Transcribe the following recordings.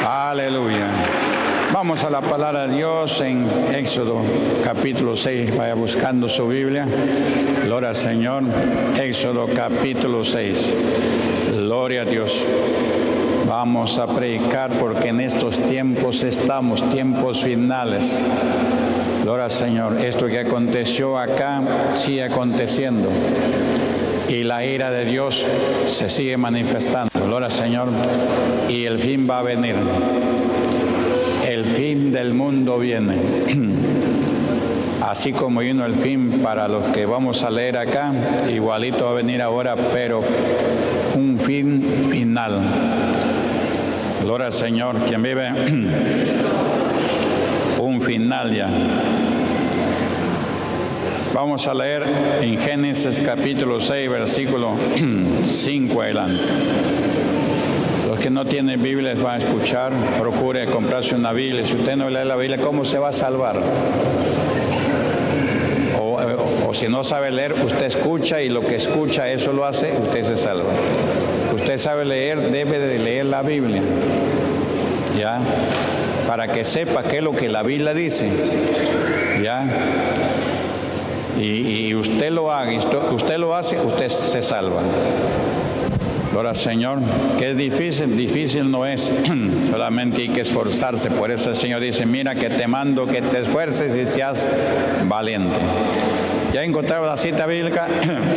Aleluya. Vamos a la palabra de Dios en Éxodo capítulo 6. Vaya buscando su Biblia. Gloria al Señor. Éxodo capítulo 6. Gloria a Dios. Vamos a predicar porque en estos tiempos estamos, tiempos finales. Gloria al Señor. Esto que aconteció acá sigue aconteciendo. Y la ira de Dios se sigue manifestando. Gloria al Señor. Y el fin va a venir. El fin del mundo viene. Así como vino el fin para los que vamos a leer acá, igualito va a venir ahora, pero un fin final. Gloria al Señor. ¿Quién vive? Un final ya. Vamos a leer en Génesis capítulo 6, versículo 5 adelante. Los que no tienen Biblia van a escuchar, procure comprarse una Biblia. Si usted no lee la Biblia, ¿cómo se va a salvar? O si no sabe leer, usted escucha y lo que escucha, eso lo hace, usted se salva. Usted sabe leer, debe de leer la Biblia, ¿ya? Para que sepa qué es lo que la Biblia dice, ¿ya? Y usted lo haga, usted lo hace, usted se salva. Gloria al Señor. Que es difícil, difícil no es, solamente hay que esforzarse. Por eso el Señor dice, mira que te mando que te esfuerces y seas valiente. ¿Ya encontraron la cita bíblica?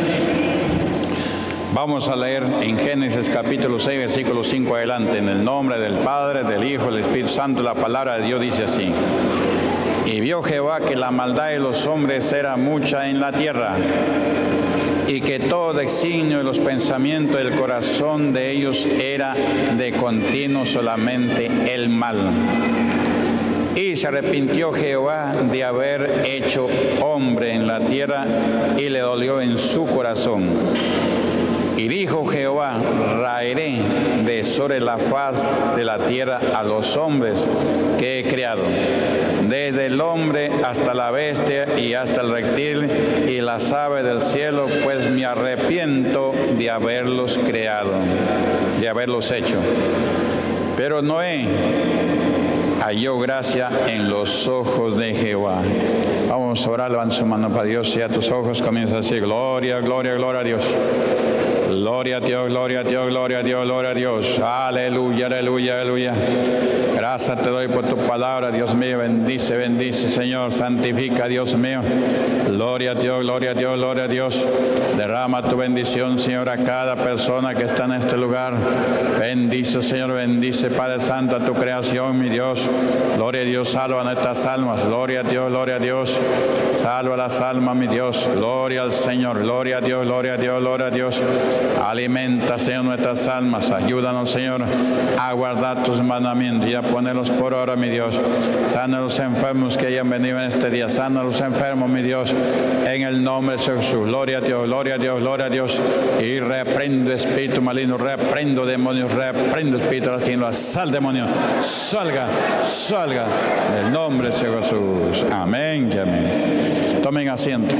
Vamos a leer en Génesis capítulo 6, versículo 5 adelante. En el nombre del Padre, del Hijo y del Espíritu Santo, la palabra de Dios dice así. Y vio Jehová que la maldad de los hombres era mucha en la tierra, y que todo designio de los pensamientos del corazón de ellos era de continuo solamente el mal. Y se arrepintió Jehová de haber hecho hombre en la tierra, y le dolió en su corazón. Y dijo Jehová, raeré de sobre la faz de la tierra a los hombres que he creado, desde el hombre hasta la bestia y hasta el reptil y las aves del cielo, pues me arrepiento de haberlos creado, de haberlos hecho. Pero Noé halló gracia en los ojos de Jehová. Vamos a orar, levanta su mano para Dios, y a tus ojos comienza a decir, gloria, gloria, gloria a Dios. Gloria a Dios, gloria a Dios, gloria a Dios, gloria a Dios. Aleluya, aleluya, aleluya. Gracias te doy por tu palabra, Dios mío. Bendice, bendice, Señor. Santifica, Dios mío. Gloria a Dios, gloria a Dios, gloria a Dios. Derrama tu bendición, Señor, a cada persona que está en este lugar. Bendice, Señor, bendice, Padre Santo, a tu creación, mi Dios. Gloria a Dios, salva nuestras almas. Gloria a Dios, gloria a Dios. Salva las almas, mi Dios. Gloria al Señor. Gloria a Dios, gloria a Dios, gloria a Dios. Alimenta, Señor, nuestras almas. Ayúdanos, Señor, a guardar tus mandamientos y a ponerlos por obra, mi Dios. Sana a los enfermos que hayan venido en este día. Sana a los enfermos, mi Dios, en el nombre de Jesús. Gloria a Dios, gloria a Dios, gloria a Dios. Y reprendo espíritu maligno, reprendo demonios, reprendo espíritu lastimero. Sal, demonio, salga, salga, en el nombre de Jesús. Amén y amén. Tomen asiento.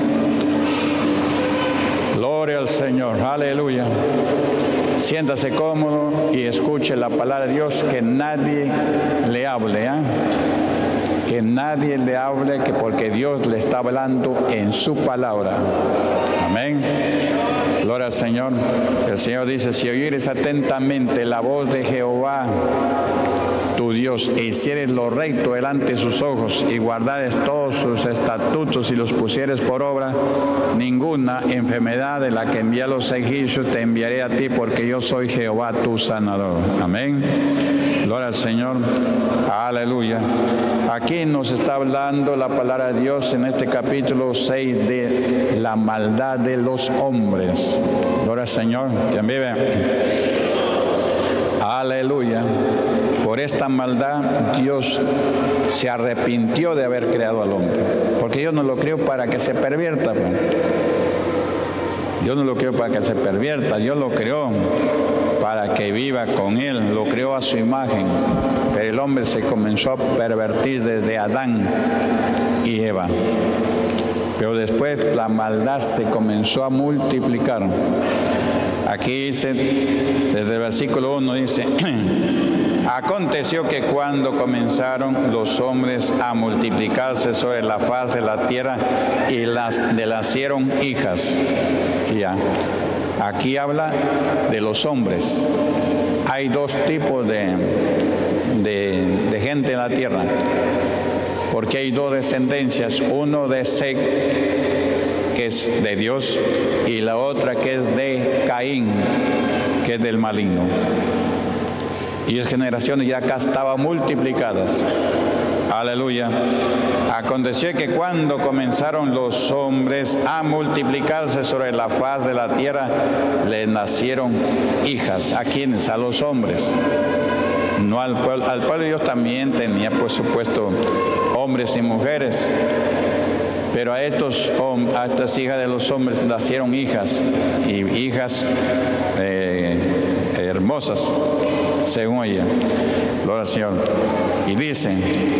Gloria al Señor, aleluya. Siéntase cómodo y escuche la palabra de Dios, que nadie le hable, que nadie le hable, que porque Dios le está hablando en su palabra. Amén. Gloria al Señor. El Señor dice, si oyeres atentamente la voz de Jehová tu Dios, e hicieres lo recto delante de sus ojos, y guardares todos sus estatutos y los pusieres por obra, ninguna enfermedad de la que envía a los egipcios te enviaré a ti, porque yo soy Jehová tu sanador. Amén. Gloria al Señor. Aleluya. Aquí nos está hablando la palabra de Dios en este capítulo 6 de la maldad de los hombres. Gloria al Señor. ¿Quién vive? Aleluya. Por esta maldad Dios se arrepintió de haber creado al hombre, porque Dios no lo creó para que se pervierta. Dios no lo creó para que se pervierta, Dios lo creó para que viva con Él, lo creó a su imagen. Pero el hombre se comenzó a pervertir desde Adán y Eva. Pero después la maldad se comenzó a multiplicar. Aquí dice, desde el versículo 1 dice, Aconteció que cuando comenzaron los hombres a multiplicarse sobre la faz de la tierra y le nacieron hijas. Ya. Aquí habla de los hombres. Hay dos tipos de gente en la tierra, porque hay dos descendencias, uno de Set, que es de Dios, y la otra que es de Caín, que es del maligno. Y las generaciones ya acá estaban multiplicadas. Aleluya. Aconteció que cuando comenzaron los hombres a multiplicarse sobre la faz de la tierra, les nacieron hijas. ¿A quiénes? A los hombres. No al pueblo. Al pueblo de Dios también tenía, por supuesto, hombres y mujeres. Pero a estas hijas de los hombres nacieron hijas, y hijas hermosas, según ella. Gloria al Señor. Y dicen,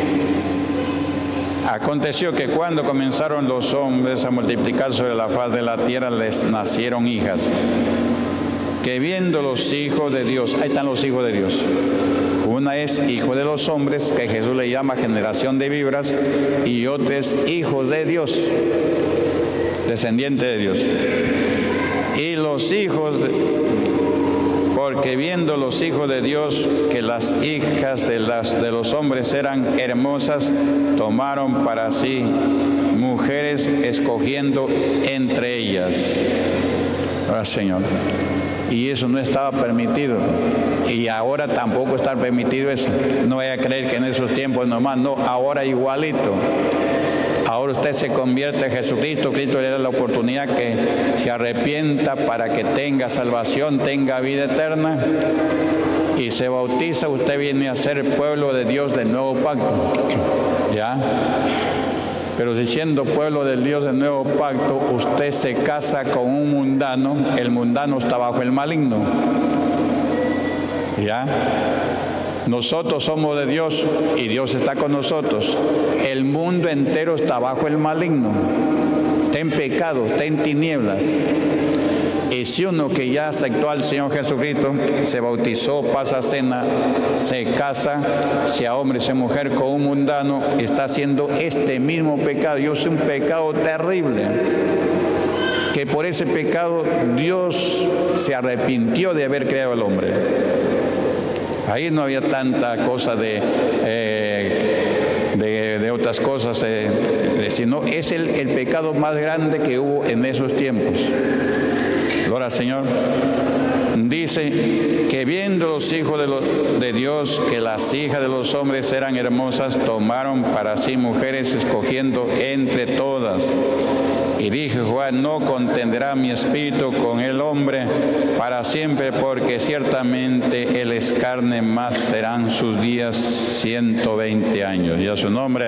aconteció que cuando comenzaron los hombres a multiplicar sobre la faz de la tierra, les nacieron hijas, que viendo los hijos de Dios, ahí están los hijos de Dios. Una es hijo de los hombres, que Jesús le llama generación de víboras, y otra es hijos de Dios, descendiente de Dios. Y los hijos, porque viendo los hijos de Dios que las hijas de los hombres eran hermosas, tomaron para sí mujeres, escogiendo entre ellas. Ahora, Señor. Y eso no estaba permitido. Y ahora tampoco está permitido eso. No vaya a creer que en esos tiempos nomás, no, ahora igualito. Ahora usted se convierte en Jesucristo, Cristo le da la oportunidad que se arrepienta para que tenga salvación, tenga vida eterna, y se bautiza, usted viene a ser pueblo de Dios del nuevo pacto. ¿Ya? Pero si siendo pueblo del Dios del nuevo pacto, usted se casa con un mundano, el mundano está bajo el maligno. ¿Ya? Nosotros somos de Dios y Dios está con nosotros. El mundo entero está bajo el maligno. Está en pecado, está en tinieblas. Y si uno que ya aceptó al Señor Jesucristo, se bautizó, pasa cena, se casa, sea hombre, sea mujer, con un mundano, está haciendo este mismo pecado. Y es un pecado terrible. Que por ese pecado Dios se arrepintió de haber creado al hombre. Ahí no había tanta cosa de otras cosas, sino es el pecado más grande que hubo en esos tiempos. Gloria al Señor. Dice que viendo los hijos de Dios que las hijas de los hombres eran hermosas, tomaron para sí mujeres, escogiendo entre todas. Y dije, Jehová, no contenderá mi espíritu con el hombre para siempre, porque ciertamente él es carne, más serán sus días 120 años. Y a su nombre.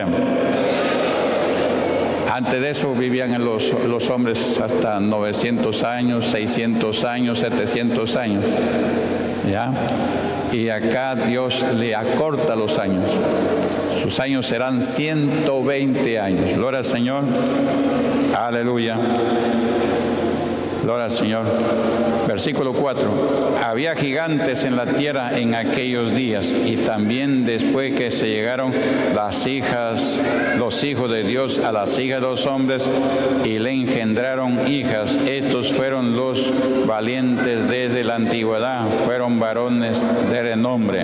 Antes de eso vivían los hombres hasta 900 años, 600 años, 700 años. ¿Ya? Y acá Dios le acorta los años. Sus años serán 120 años. Gloria al Señor. Aleluya. Gloria al Señor. Versículo 4. Había gigantes en la tierra en aquellos días, y también después que se llegaron los hijos de Dios a las hijas de los hombres, y le engendraron hijas. Estos fueron los valientes desde la antigüedad, fueron varones de renombre.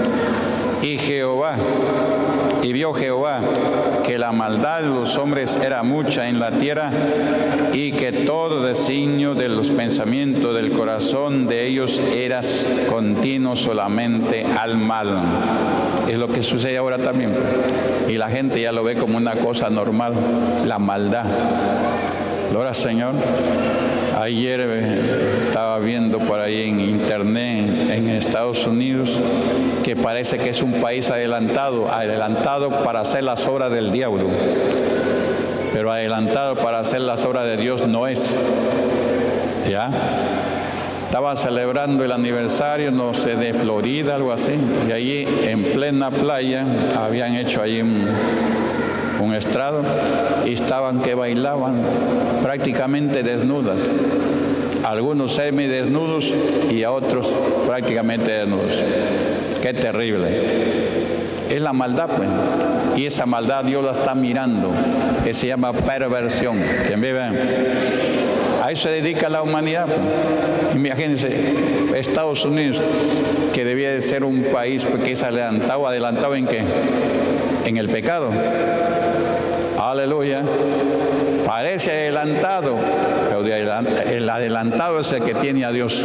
Y vio Jehová que la maldad de los hombres era mucha en la tierra, y que todo designio de los pensamientos del corazón de ellos era continuo solamente al mal. Es lo que sucede ahora también. Y la gente ya lo ve como una cosa normal, la maldad. Gloria al Señor. Ayer estaba viendo por ahí en internet, en Estados Unidos, que parece que es un país adelantado para hacer las obras del diablo. Pero adelantado para hacer las obras de Dios no es. ¿Ya? Estaban celebrando el aniversario, no sé, de Florida, algo así. Y allí en plena playa habían hecho ahí un estrado, y estaban que bailaban prácticamente desnudas, algunos semidesnudos y a otros prácticamente desnudos. Qué terrible. Es la maldad, pues. Y esa maldad Dios la está mirando. Que se llama perversión. ¿Quién vive? A eso se dedica la humanidad, pues. Imagínense, Estados Unidos, que debía de ser un país que es adelantado ¿en qué? En el pecado. Aleluya. Parece adelantado, pero el adelantado es el que tiene a Dios.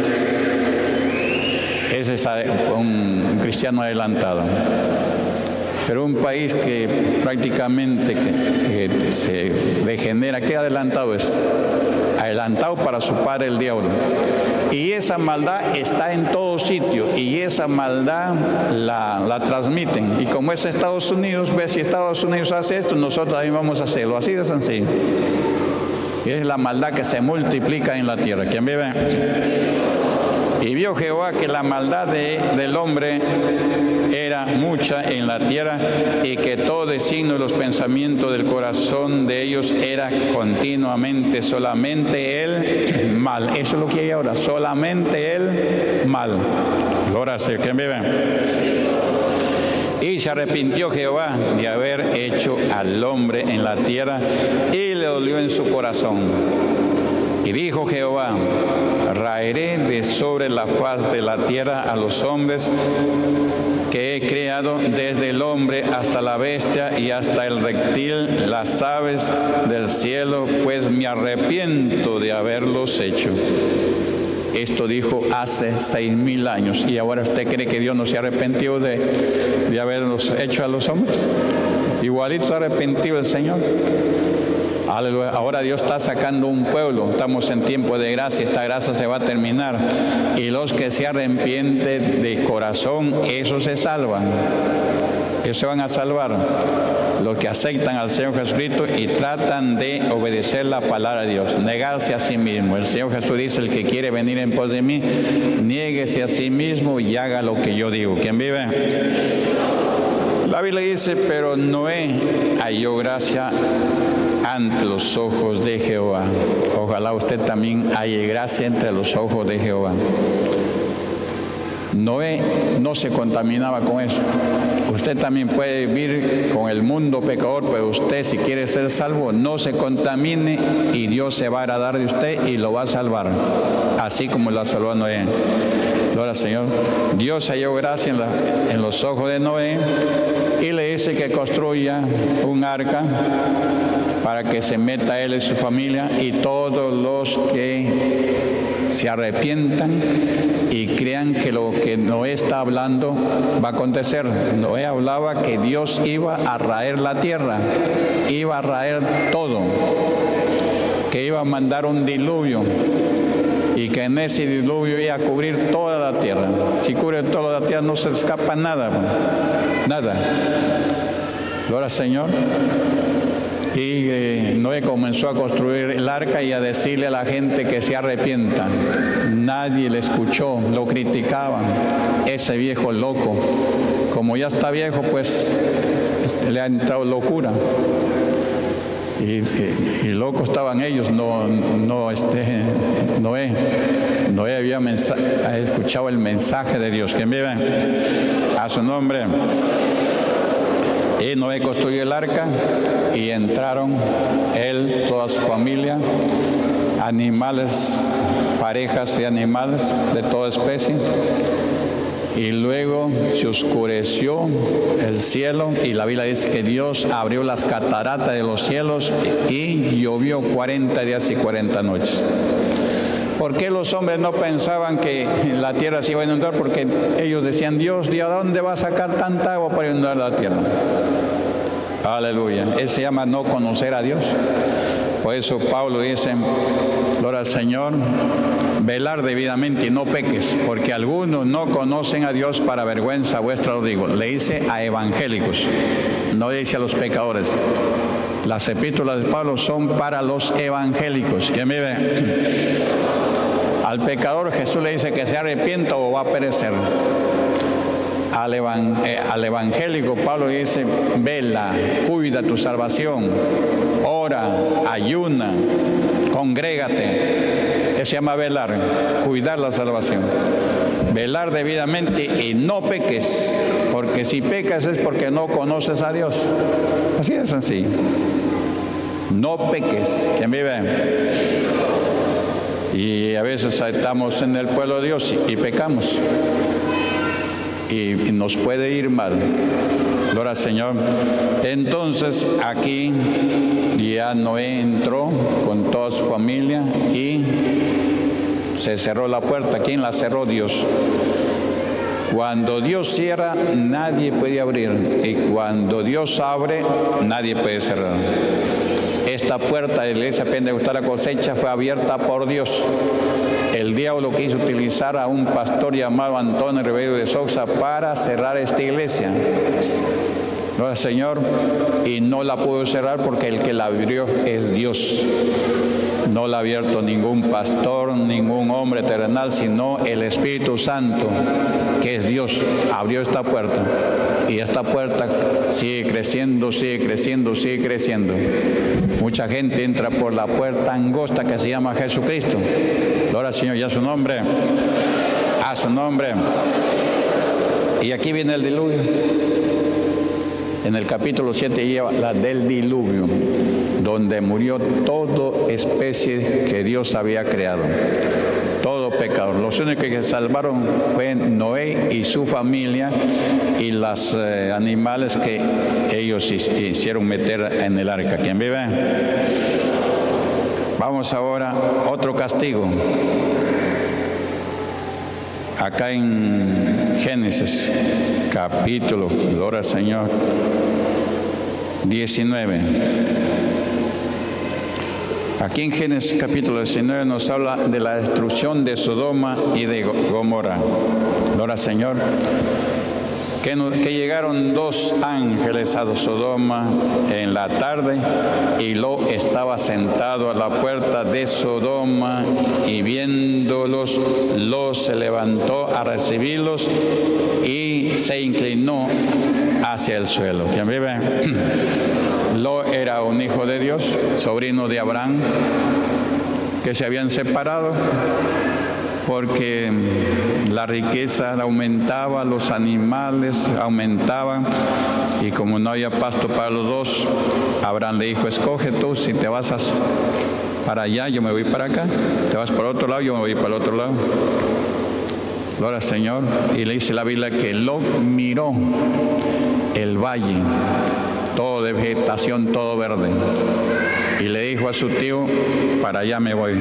Ese es un cristiano adelantado. Pero un país que prácticamente que se degenera, ¿qué adelantado es? Adelantado para su padre el diablo. Y esa maldad está en todo sitio, y esa maldad la transmiten. Y como es Estados Unidos, ve, si Estados Unidos hace esto, nosotros también vamos a hacerlo. Así de sencillo. Y es la maldad que se multiplica en la tierra. ¿Quién vive? Y vio Jehová que la maldad del hombre era mucha en la tierra, y que todo designio de los pensamientos del corazón de ellos era continuamente solamente el mal. Eso es lo que hay ahora, solamente el mal. Gloria al Señor. ¿Quién vive? Y se arrepintió Jehová de haber hecho al hombre en la tierra, y le dolió en su corazón. Y dijo Jehová: raeré de sobre la faz de la tierra a los hombres que he creado, desde el hombre hasta la bestia y hasta el reptil, las aves del cielo, pues me arrepiento de haberlos hecho. Esto dijo hace 6,000 años. ¿Y ahora usted cree que Dios no se arrepintió de haberlos hecho a los hombres? Igualito arrepentido el Señor. Aleluya. Ahora Dios está sacando un pueblo. Estamos en tiempo de gracia. Esta gracia se va a terminar. Y los que se arrepienten de corazón, esos se salvan. Ellos se van a salvar. Los que aceptan al Señor Jesucristo y tratan de obedecer la palabra de Dios, negarse a sí mismo. El Señor Jesús dice: el que quiere venir en pos de mí, niéguese a sí mismo y haga lo que yo digo. ¿Quién vive? La Biblia dice: pero Noé halló gracia ante los ojos de Jehová. Ojalá usted también halle gracia entre los ojos de Jehová. Noé no se contaminaba con eso. Usted también puede vivir con el mundo pecador, pero usted, si quiere ser salvo, no se contamine, y Dios se va a agradar de usted y lo va a salvar, así como lo salvó a Noé. Gloria al Señor. Dios halló gracia en los ojos de Noé, y le dice que construya un arca para que se meta él y su familia y todos los que se arrepientan y crean que lo que Noé está hablando va a acontecer. Noé hablaba que Dios iba a raer la tierra, iba a raer todo, que iba a mandar un diluvio, y que en ese diluvio iba a cubrir toda la tierra. Si cubre toda la tierra, no se escapa nada, nada. Gloria al Señor. Y Noé comenzó a construir el arca y a decirle a la gente que se arrepienta. Nadie le escuchó, lo criticaban. Ese viejo loco, como ya está viejo, pues le ha entrado locura. Y locos estaban ellos, Noé había escuchado el mensaje de Dios. ¿Quién vive? A su nombre. Y Noé construyó el arca, y entraron él, toda su familia, animales, parejas y animales de toda especie. Y luego se oscureció el cielo, y la Biblia dice que Dios abrió las cataratas de los cielos y llovió 40 días y 40 noches. ¿Por qué los hombres no pensaban que la tierra se iba a inundar? Porque ellos decían: Dios, ¿de dónde va a sacar tanta agua para inundar la tierra? Aleluya. Eso se llama no conocer a Dios. Por eso Pablo dice: gloria al Señor, velar debidamente y no peques, porque algunos no conocen a Dios, para vergüenza vuestra os digo. Le dice a evangélicos, no le dice a los pecadores. Las epístolas de Pablo son para los evangélicos. ¿Quién vive? Al pecador Jesús le dice que se arrepienta o va a perecer. Al evangélico Pablo dice: vela, cuida tu salvación, ora, ayuna, congrégate. Eso se llama velar, cuidar la salvación. velar debidamente y no peques, porque si pecas es porque no conoces a Dios. Así de sencillo. No peques. ¿Quién vive? Y a veces estamos en el pueblo de Dios y pecamos. Y nos puede ir mal. Gloria al Señor. Entonces aquí ya Noé entró con toda su familia y se cerró la puerta. ¿Quién la cerró? Dios. Cuando Dios cierra, nadie puede abrir. Y cuando Dios abre, nadie puede cerrar. Esta puerta de la iglesia Pentecostal La Cosecha fue abierta por Dios. El diablo quiso utilizar a un pastor llamado Antonio Ribeiro de Sousa para cerrar esta iglesia. Gloria al Señor. Y no la pudo cerrar porque el que la abrió es Dios. No la ha abierto ningún pastor, ningún hombre terrenal, sino el Espíritu Santo, que es Dios, abrió esta puerta. Y esta puerta sigue creciendo, sigue creciendo, sigue creciendo. Mucha gente entra por la puerta angosta que se llama Jesucristo. Gloria al Señor, y a su nombre. A su nombre. Y aquí viene el diluvio. En el capítulo 7 lleva la del diluvio, donde murió toda especie que Dios había creado. Todo pecador. Los únicos que salvaron fue Noé y su familia y los animales que ellos hicieron meter en el arca. ¿Quién vive? Vamos ahora a otro castigo. Acá en Génesis, capítulo, gloria al Señor, 19. Aquí en Génesis capítulo 19 nos habla de la destrucción de Sodoma y de Gomorra. Gloria al Señor. Que llegaron dos ángeles a Sodoma en la tarde y Lot estaba sentado a la puerta de Sodoma y viéndolos, Lot se levantó a recibirlos y se inclinó hacia el suelo. ¿Quién vive? Lot era un hijo de Dios, sobrino de Abraham, que se habían separado porque la riqueza aumentaba, los animales aumentaban y como no había pasto para los dos, Abraham le dijo: escoge tú, si te vas para allá, yo me voy para acá, te vas para otro lado, yo me voy para el otro lado. Gloria al Señor. Y le dice la Biblia que Lot miró el valle, todo de vegetación, todo verde, y le dijo a su tío: para allá me voy.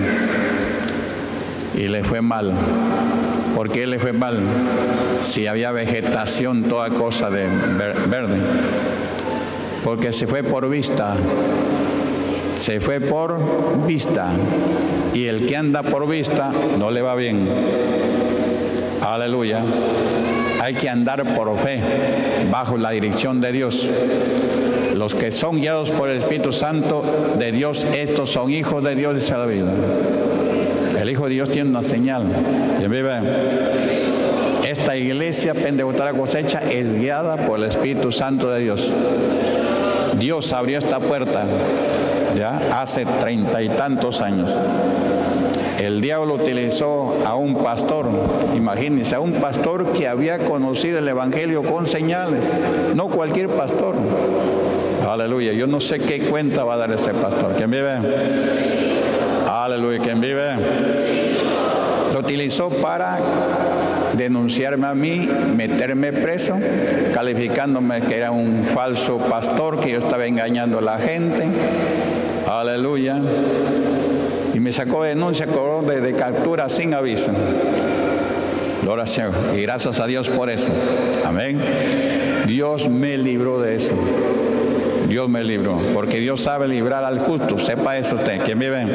Y le fue mal. ¿Por qué le fue mal? Si había vegetación, toda cosa de verde. Porque se fue por vista. Se fue por vista. Y el que anda por vista no le va bien. Aleluya. Hay que andar por fe, bajo la dirección de Dios. Los que son guiados por el Espíritu Santo de Dios, estos son hijos de Dios, dice la Biblia. El Hijo de Dios tiene una señal. ¿Quién vive? Esta iglesia Pentecostal La Cosecha es guiada por el Espíritu Santo de Dios. Dios abrió esta puerta ya hace 30 y tantos años. El diablo utilizó a un pastor, imagínense, a un pastor que había conocido el Evangelio con señales, no cualquier pastor. Aleluya, yo no sé qué cuenta va a dar ese pastor. ¿Quién vive? Aleluya, ¿quién vive? Lo utilizó para denunciarme a mí, meterme preso, calificándome que era un falso pastor, que yo estaba engañando a la gente. Aleluya. Y me sacó denuncia de captura sin aviso. Gloria al Señor. Y gracias a Dios por eso. Amén. Dios me libró de eso. Dios me libró. Porque Dios sabe librar al justo. Sepa eso usted. ¿Quién vive?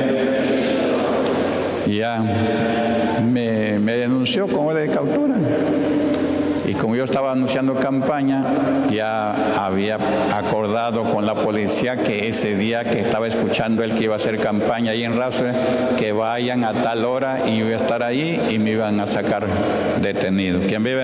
Ya me denunció con orden de captura. Y como yo estaba anunciando campaña, ya había acordado con la policía que ese día que estaba escuchando él que iba a hacer campaña ahí en Rasue, que vayan a tal hora y yo iba a estar ahí y me iban a sacar detenido. ¿Quién vive?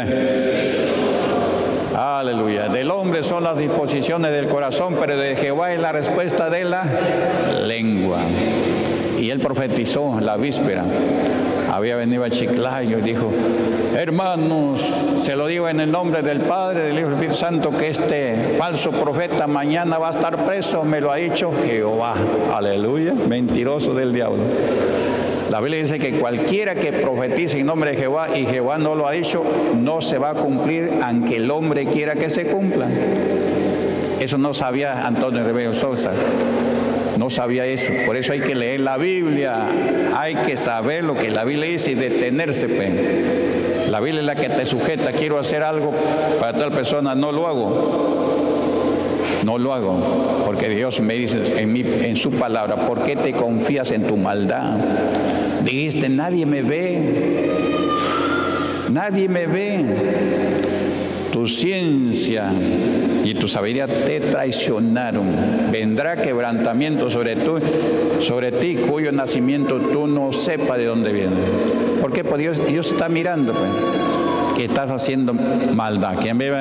Aleluya. Del hombre son las disposiciones del corazón, pero de Jehová es la respuesta de la lengua. Y él profetizó la víspera. había venido a Chiclayo y dijo: hermanos, se lo digo en el nombre del Padre, del Hijo y del Espíritu Santo, que este falso profeta mañana va a estar preso, me lo ha dicho Jehová. Aleluya, mentiroso del diablo. La Biblia dice que cualquiera que profetice en nombre de Jehová y Jehová no lo ha dicho, no se va a cumplir aunque el hombre quiera que se cumpla. Eso no sabía Antonio Rebello Sosa. No sabía eso. Por eso hay que leer la Biblia. Hay que saber lo que la Biblia dice y detenerse. Pues. La Biblia es la que te sujeta. Quiero hacer algo para tal persona, no lo hago. No lo hago. Porque Dios me dice en su palabra: ¿por qué te confías en tu maldad? Dijiste: nadie me ve. Nadie me ve. Tu ciencia y tu sabiduría te traicionaron. Vendrá quebrantamiento sobre ti, cuyo nacimiento tú no sepas de dónde viene. ¿Por qué? Porque Dios está mirando, pues, que estás haciendo maldad. ¿Quién vive?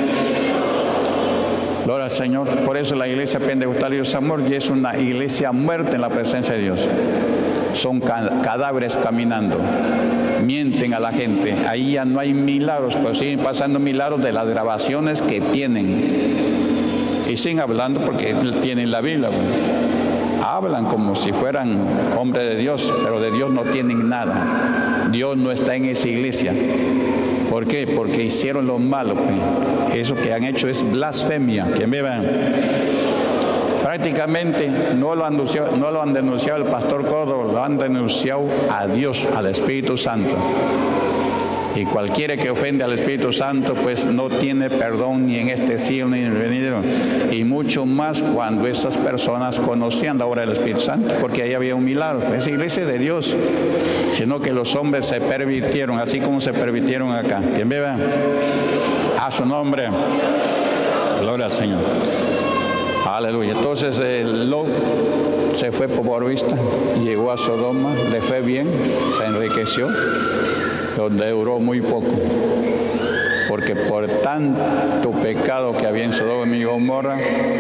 Gloria al Señor. Por eso la iglesia pentecostal Dios Amor y es una iglesia muerta en la presencia de Dios. Son cadáveres caminando. Mienten a la gente. Ahí ya no hay milagros, pero siguen pasando milagros de las grabaciones que tienen. Y siguen hablando porque tienen la Biblia. Hablan como si fueran hombres de Dios, pero de Dios no tienen nada. Dios no está en esa iglesia. ¿Por qué? Porque hicieron lo malo. Eso que han hecho es blasfemia. ¿Quién me ve? Prácticamente no lo han denunciado el pastor Córdoba, lo han denunciado a Dios, al Espíritu Santo. Y cualquiera que ofende al Espíritu Santo, pues no tiene perdón ni en este siglo ni en el venidero. Y mucho más cuando esas personas conocían la obra del Espíritu Santo, porque ahí había un milagro. Esa iglesia es de Dios, sino que los hombres se pervirtieron, así como se pervirtieron acá. ¿Quién vive? A su nombre. Gloria al Señor. Aleluya. Entonces Lot se fue por vista, llegó a Sodoma, le fue bien, se enriqueció, donde duró muy poco, porque por tanto pecado que había en Sodoma y Gomorra,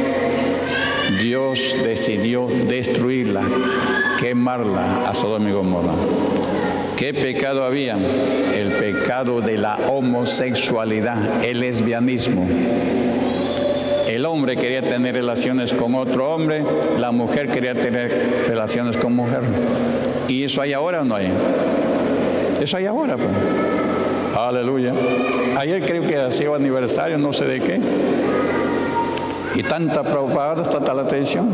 Dios decidió destruirla, quemarla a Sodoma y Gomorra. ¿Qué pecado había? El pecado de la homosexualidad, el lesbianismo. El hombre quería tener relaciones con otro hombre, la mujer quería tener relaciones con mujer. ¿Y eso hay ahora o no hay? Eso hay ahora, pues. Aleluya. Ayer creo que ha sido aniversario, no sé de qué. Y tanta propaganda, tanta la atención.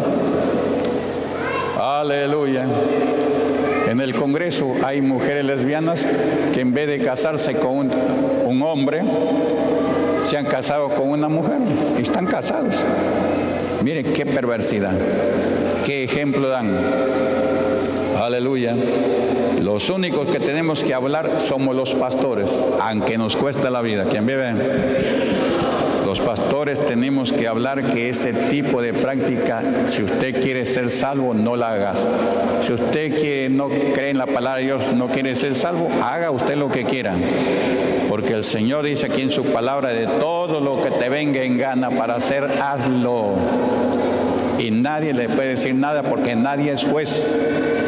Aleluya. En el Congreso hay mujeres lesbianas que en vez de casarse con un hombre, se han casado con una mujer y están casados. Miren qué perversidad, qué ejemplo dan. Aleluya. Los únicos que tenemos que hablar somos los pastores, aunque nos cuesta la vida. ¿Quién vive? Los pastores tenemos que hablar que ese tipo de práctica, si usted quiere ser salvo, no la haga. Si usted que no cree en la palabra de Dios, no quiere ser salvo, haga usted lo que quiera. Porque el Señor dice aquí en su palabra: de todo lo que te venga en gana para hacer, hazlo. Y nadie le puede decir nada porque nadie es juez.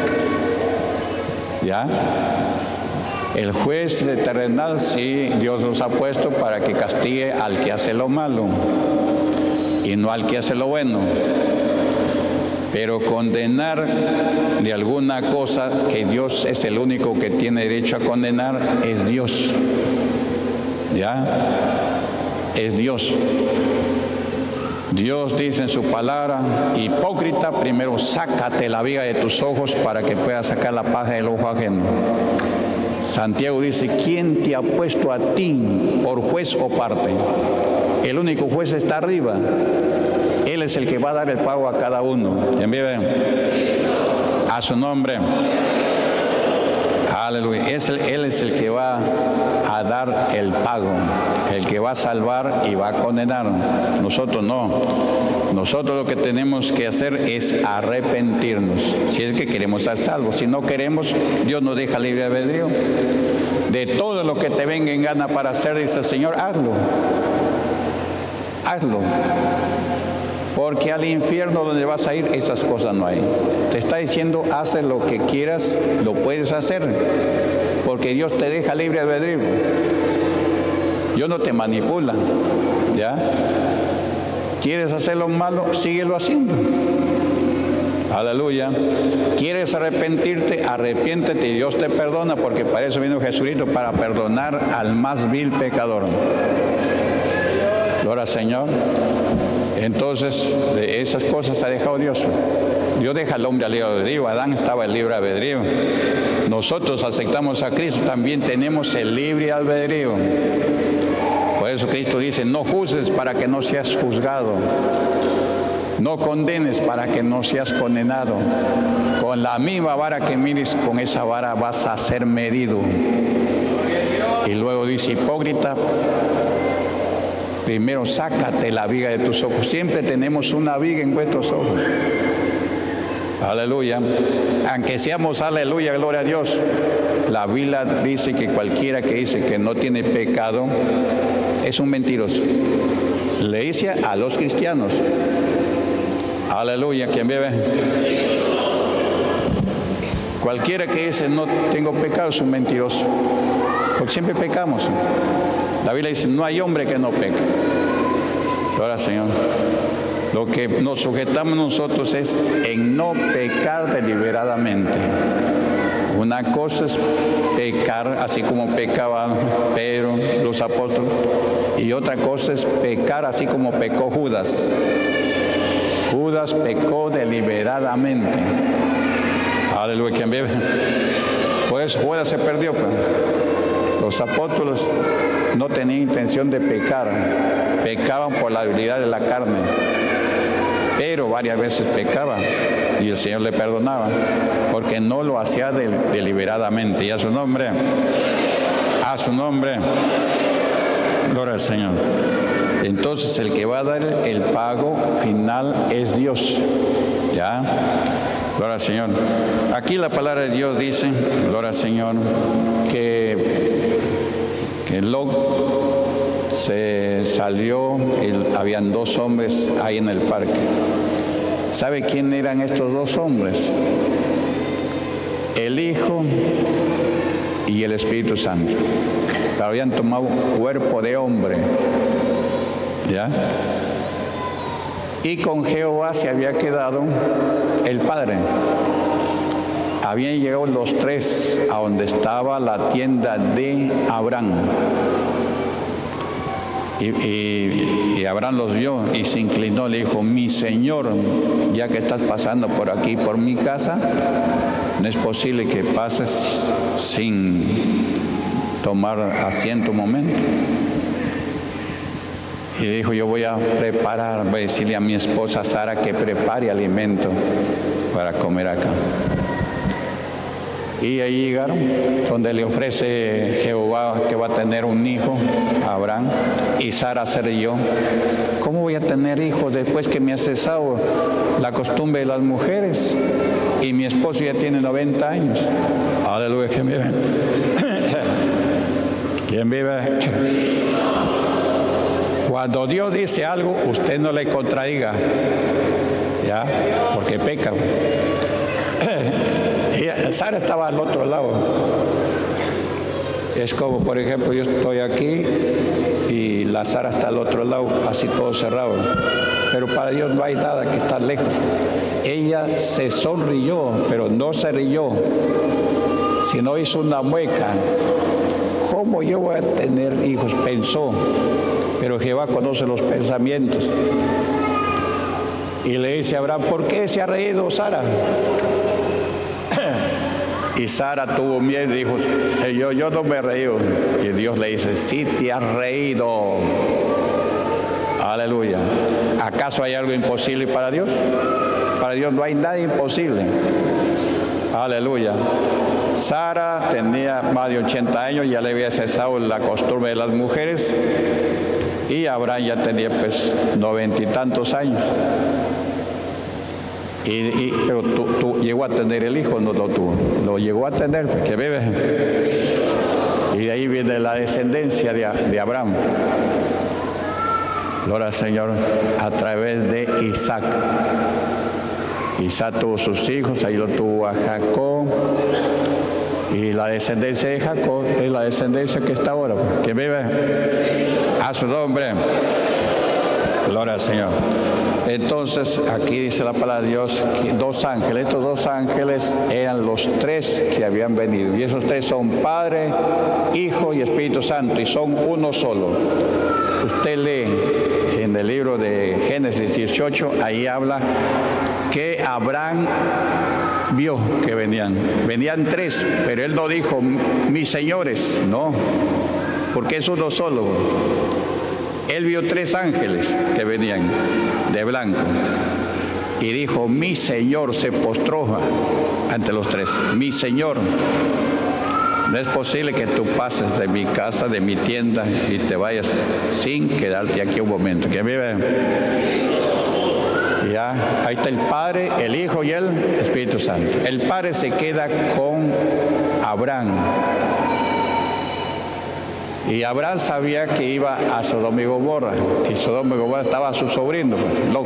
¿Ya? El juez terrenal, sí, Dios los ha puesto para que castigue al que hace lo malo y no al que hace lo bueno. Pero condenar de alguna cosa que Dios es el único que tiene derecho a condenar, es Dios. ¿Ya? Es Dios. Dios dice en su palabra: hipócrita, primero sácate la viga de tus ojos para que puedas sacar la paja del ojo ajeno. Santiago dice: ¿quién te ha puesto a ti por juez o parte? El único juez está arriba. Él es el que va a dar el pago a cada uno. ¿Quién vive? A su nombre. Aleluya. Él es el que va a dar el pago, el que va a salvar y va a condenar. Nosotros no. Nosotros lo que tenemos que hacer es arrepentirnos, si es que queremos ser salvos. Si no queremos, Dios nos deja libre albedrío. De todo lo que te venga en gana para hacer, dice el Señor, hazlo. Hazlo. Porque al infierno donde vas a ir, esas cosas no hay. Te está diciendo: haz lo que quieras, lo puedes hacer. porque Dios te deja libre albedrío. Dios no te manipula, ¿ya? ¿Quieres hacer lo malo? Síguelo haciendo. Aleluya. ¿Quieres arrepentirte? Arrepiéntete y Dios te perdona, porque para eso vino Jesucristo, para perdonar al más vil pecador. Gloria al Señor. Entonces, de esas cosas ha dejado Dios. Dios deja al hombre al libre albedrío. Adán estaba el libre albedrío. Nosotros aceptamos a Cristo, también tenemos el libre albedrío. Por eso Cristo dice, no juzgues para que no seas juzgado. No condenes para que no seas condenado. Con la misma vara que mires, con esa vara vas a ser medido. Y luego dice, hipócrita, primero sácate la viga de tus ojos. Siempre tenemos una viga en vuestros ojos. Aleluya. Aunque seamos aleluya, gloria a Dios. La Biblia dice que cualquiera que dice que no tiene pecado es un mentiroso. Le dice a los cristianos. Aleluya. ¿Quién vive? Cualquiera que dice no tengo pecado es un mentiroso. Porque siempre pecamos. La Biblia dice no hay hombre que no peque. Ahora, Señor, lo que nos sujetamos nosotros es en no pecar deliberadamente. Una cosa es pecar así como pecaban Pedro, los apóstoles, y otra cosa es pecar así como pecó Judas. Judas pecó deliberadamente. Aleluya, ¿quién vive? Por eso Judas se perdió. Los apóstoles no tenían intención de pecar, pecaban por la debilidad de la carne. Pero varias veces pecaba y el Señor le perdonaba, porque no lo hacía deliberadamente. Y a su nombre, gloria al Señor. Entonces el que va a dar el pago final es Dios. ¿Ya? Gloria al Señor. Aquí la palabra de Dios dice, gloria al Señor, que Lot se salió y habían dos hombres ahí en el parque. ¿Sabe quién eran estos dos hombres? El Hijo y el Espíritu Santo. Pero habían tomado cuerpo de hombre. ¿Ya? Y con Jehová se había quedado el Padre. Habían llegado los tres a donde estaba la tienda de Abraham. Y Abraham los vio y se inclinó, le dijo, mi Señor, ya que estás pasando por aquí, por mi casa, no es posible que pases sin tomar asiento un momento. Y dijo, yo voy a preparar, voy a decirle a mi esposa Sara que prepare alimento para comer acá. Y ahí llegaron, donde le ofrece Jehová que va a tener un hijo, a Abraham, y Sara seré yo. ¿Cómo voy a tener hijos después que me ha cesado la costumbre de las mujeres? Y mi esposo ya tiene 90 años. Aleluya, ¿quién vive? ¿Quién vive? Cuando Dios dice algo, usted no le contradiga, ¿ya? Porque peca. Sara estaba al otro lado. Es como, por ejemplo, yo estoy aquí y la Sara está al otro lado, así todo cerrado. Pero para Dios no hay nada que está lejos. Ella se sonrió, pero no se rió, sino hizo una mueca. ¿Cómo yo voy a tener hijos? Pensó. Pero Jehová conoce los pensamientos. Y le dice a Abraham, ¿por qué se ha reído Sara? Y Sara tuvo miedo y dijo, Señor, yo no me he reído. Y Dios le dice, sí te has reído. Aleluya. ¿Acaso hay algo imposible para Dios? Para Dios no hay nada imposible. Aleluya. Sara tenía más de 80 años, ya le había cesado la costumbre de las mujeres. Y Abraham ya tenía pues 90 y tantos años. Pero tú llegó a tener el hijo, no lo tuvo. Lo llegó a tener, que bebe. Y de ahí viene la descendencia de Abraham. Gloria al Señor, a través de Isaac. Isaac tuvo sus hijos, ahí lo tuvo a Jacob. Y la descendencia de Jacob es la descendencia que está ahora. ¿Quién vive? A su nombre. Gloria al Señor. Entonces, aquí dice la palabra de Dios, que dos ángeles, estos dos ángeles eran los tres que habían venido. Y esos tres son Padre, Hijo y Espíritu Santo, y son uno solo. Usted lee en el libro de Génesis 18, ahí habla que Abraham vio que venían tres, pero él no dijo mis señores, no, porque es uno solo. Él vio tres ángeles que venían de blanco y dijo mi Señor, se postró ante los tres. Mi Señor. No es posible que tú pases de mi casa, de mi tienda y te vayas sin quedarte aquí un momento. ¿Quién vive? Ya, ahí está el Padre, el Hijo y el Espíritu Santo. El Padre se queda con Abraham. Y Abraham sabía que iba a Sodoma y Gomorra. Y Sodoma y Gomorra estaba a su sobrino, Lot.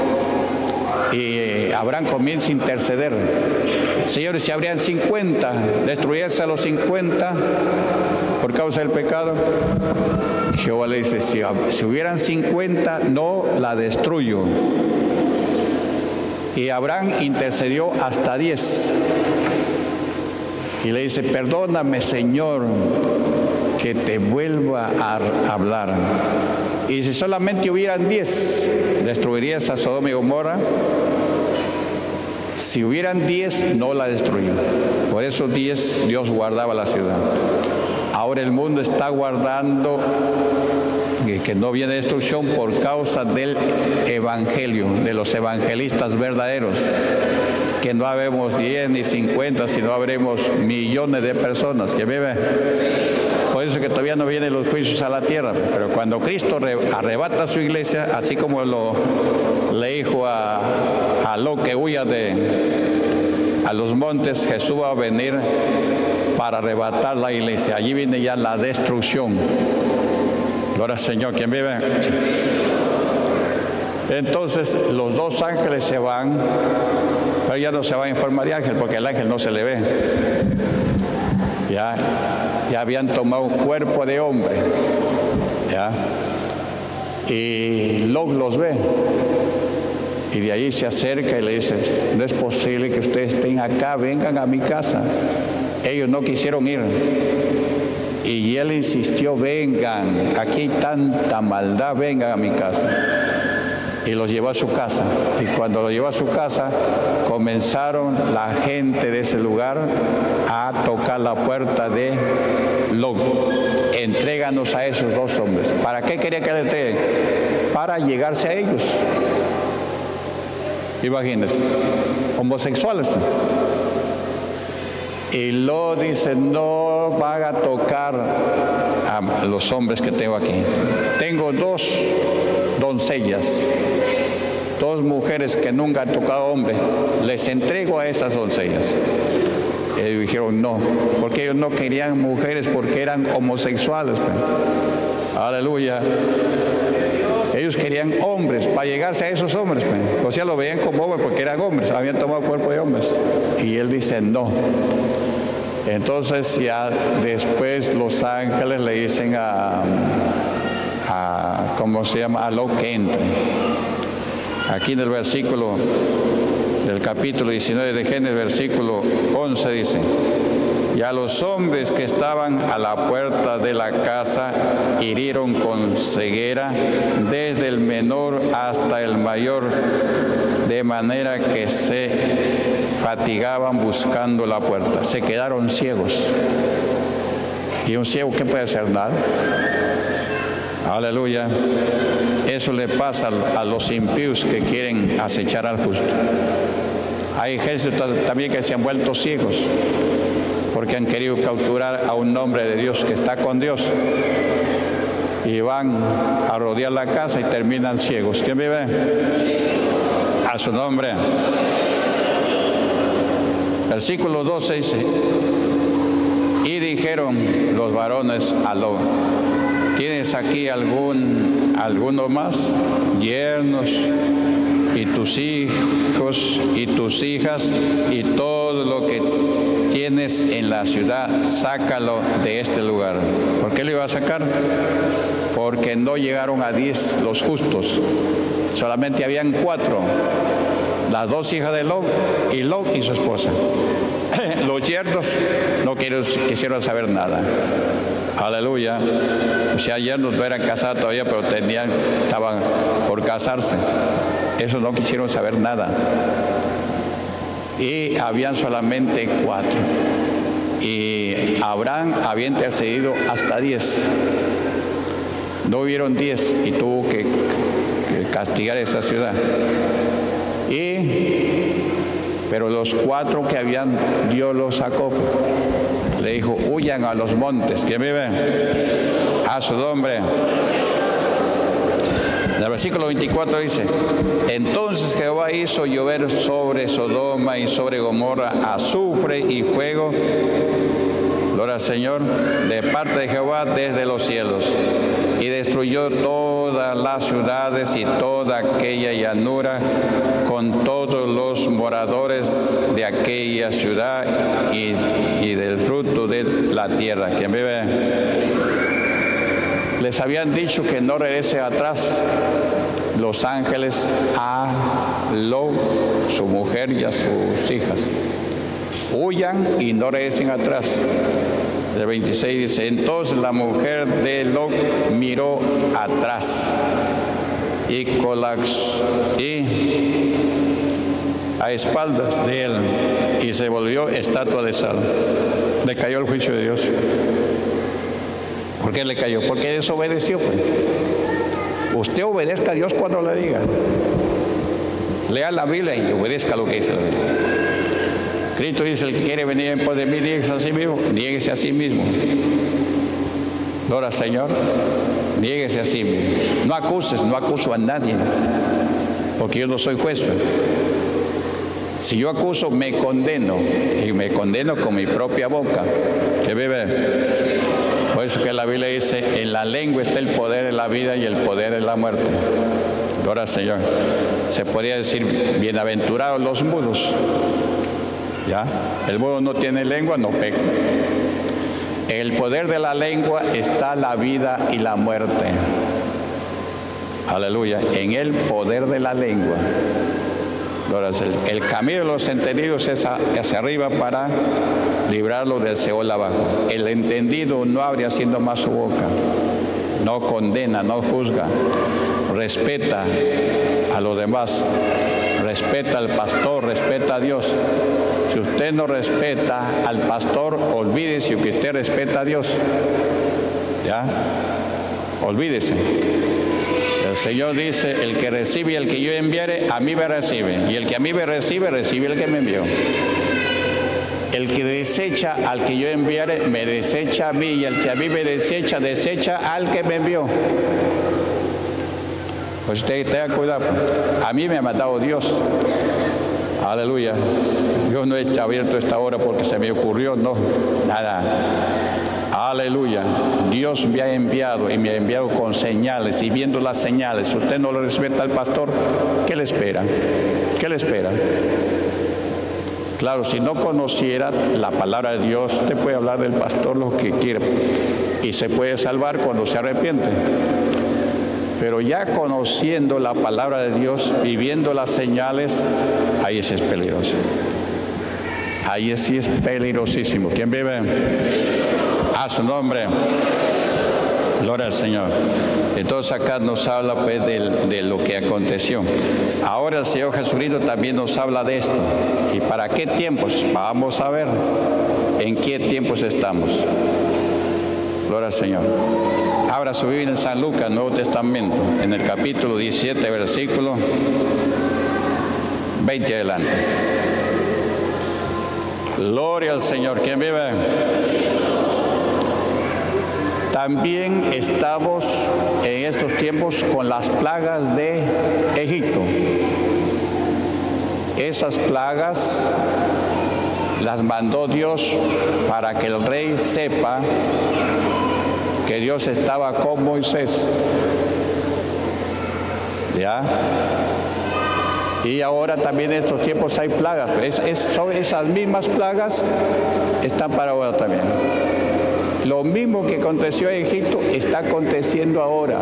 Y Abraham comienza a interceder. Señores, si habrían 50, destruyese a los 50 por causa del pecado. Jehová le dice, si hubieran 50, no la destruyo. Y Abraham intercedió hasta 10. Y le dice, perdóname, Señor, que te vuelva a hablar. Y si solamente hubieran 10, ¿destruirías a Sodoma y Gomorra? Si hubieran 10, no la destruyó. Por esos 10 Dios guardaba la ciudad. Ahora el mundo está guardando que no viene destrucción por causa del evangelio, de los evangelistas verdaderos, que no habemos 10 ni 50, sino habremos millones de personas que viven. Por eso que todavía no vienen los juicios a la tierra, pero cuando Cristo arrebata su iglesia, así como le dijo a Lot que huya a los montes, Jesús va a venir para arrebatar la iglesia. Allí viene ya la destrucción. Gloria al Señor. ¿Quién vive? Entonces los dos ángeles se van, pero ya no se van en forma de ángel, porque el ángel no se le ve. Ya habían tomado un cuerpo de hombre. ¿Ya? Y Lot los ve. Y de ahí se acerca y le dice, no es posible que ustedes estén acá, vengan a mi casa. Ellos no quisieron ir. Y él insistió, vengan, aquí hay tanta maldad, vengan a mi casa. Y los llevó a su casa. Y cuando los llevó a su casa, comenzaron la gente de ese lugar a tocar la puerta de Lot. Entréganos a esos dos hombres. ¿Para qué quería que le entreguen? Para llegarse a ellos. Imagínense, homosexuales. Y Lot dice, no van a tocar a los hombres que tengo aquí. Tengo dos doncellas, dos mujeres que nunca han tocado hombre. Les entrego a esas doncellas. Ellos dijeron no, porque ellos no querían mujeres porque eran homosexuales. Aleluya. Ellos querían hombres para llegarse a esos hombres. O sea, lo veían como hombres porque eran hombres, habían tomado cuerpo de hombres. Y él dice no. Entonces ya después los ángeles le dicen ¿cómo se llama? A Lot que entre. Aquí en el versículo del capítulo 19 de Génesis, versículo 11 dice, y a los hombres que estaban a la puerta de la casa hirieron con ceguera desde el menor hasta el mayor, de manera que se fatigaban buscando la puerta. Se quedaron ciegos. ¿Y un ciego qué puede hacer? Nada. Aleluya. Eso le pasa a los impíos que quieren acechar al justo. Hay ejércitos también que se han vuelto ciegos porque han querido capturar a un hombre de Dios que está con Dios y van a rodear la casa y terminan ciegos. ¿Quién vive? A su nombre. Versículo 12 dice, y dijeron los varones a Lot, ¿tienes aquí alguno más? Yernos y tus hijos y tus hijas y todo lo que tienes tienes en la ciudad, sácalo de este lugar. ¿Por qué lo iba a sacar? Porque no llegaron a 10 los justos, solamente habían 4, las 2 hijas de Lot y su esposa. Los yernos no quisieron saber nada. Aleluya. O sea, yernos no eran casados todavía, pero estaban por casarse. Esos no quisieron saber nada. Y habían solamente 4. Y Abraham había intercedido hasta 10. No hubieron 10 y tuvo que castigar esa ciudad. Pero los 4 que habían, Dios los sacó. Le dijo, huyan a los montes. ¿Quién vive? A su nombre. En el versículo 24 dice, entonces Jehová hizo llover sobre Sodoma y sobre Gomorra azufre y fuego, gloria al Señor, de parte de Jehová desde los cielos, y destruyó todas las ciudades y toda aquella llanura con todos los moradores de aquella ciudad y del fruto de la tierra. ¿Quién vive? Les habían dicho que no regrese atrás los ángeles a Lot, su mujer y a sus hijas. Huyan y no regresen atrás. El 26 dice, entonces la mujer de Lot miró atrás y a espaldas de él y se volvió estatua de sal. Le cayó el juicio de Dios. ¿Por qué le cayó? Porque desobedeció, pues. Usted obedezca a Dios cuando le diga. Lea la Biblia y obedezca lo que dice la Biblia. Cristo dice, el que quiere venir en pos de mí, niéguese a sí mismo. Niéguese a sí mismo. Gloria al Señor. Niéguese a sí mismo. No acuses, no acuso a nadie. Porque yo no soy juez. Si yo acuso, me condeno. Y me condeno con mi propia boca. ¿Qué vive? Por eso que la Biblia dice, en la lengua está el poder de la vida y el poder de la muerte. Gloria al Señor. Se podría decir, bienaventurados los mudos. ¿Ya? El mudo no tiene lengua, no peca. En el poder de la lengua está la vida y la muerte. Aleluya. En el poder de la lengua. El camino de los entendidos es hacia arriba para librarlo del Seol abajo. El entendido no abre haciendo más su boca. No condena, no juzga. Respeta a los demás. Respeta al pastor, respeta a Dios. Si usted no respeta al pastor, olvídese que usted respeta a Dios. ¿Ya? Olvídese. El Señor dice, el que recibe y el que yo enviare, a mí me recibe. Y el que a mí me recibe, recibe el que me envió. El que desecha al que yo enviare, me desecha a mí. Y el que a mí me desecha, desecha al que me envió. Pues usted tenga cuidado. A mí me ha mandado Dios. Aleluya. Yo no he abierto esta hora porque se me ocurrió, no, nada. Aleluya. Dios me ha enviado y me ha enviado con señales, y viendo las señales, usted no le respeta al pastor, ¿qué le espera? ¿Qué le espera? Claro, si no conociera la palabra de Dios, usted puede hablar del pastor lo que quiera y se puede salvar cuando se arrepiente. Pero ya conociendo la palabra de Dios, viviendo las señales, ahí sí es peligroso. Ahí sí es peligrosísimo. ¿Quién vive? A su nombre. Gloria al Señor. Entonces acá nos habla pues de lo que aconteció. Ahora el Señor Jesucristo también nos habla de esto. ¿Y para qué tiempos? Vamos a ver en qué tiempos estamos. Gloria al Señor. Abra su Biblia en San Lucas, Nuevo Testamento, en el capítulo 17, versículo 20 adelante. Gloria al Señor. ¿Quién vive? También estamos en estos tiempos con las plagas de Egipto. Esas plagas las mandó Dios para que el rey sepa que Dios estaba con Moisés. ¿Ya? Y ahora también en estos tiempos hay plagas. Son esas mismas plagas, están para ahora también. Lo mismo que aconteció en Egipto está aconteciendo ahora.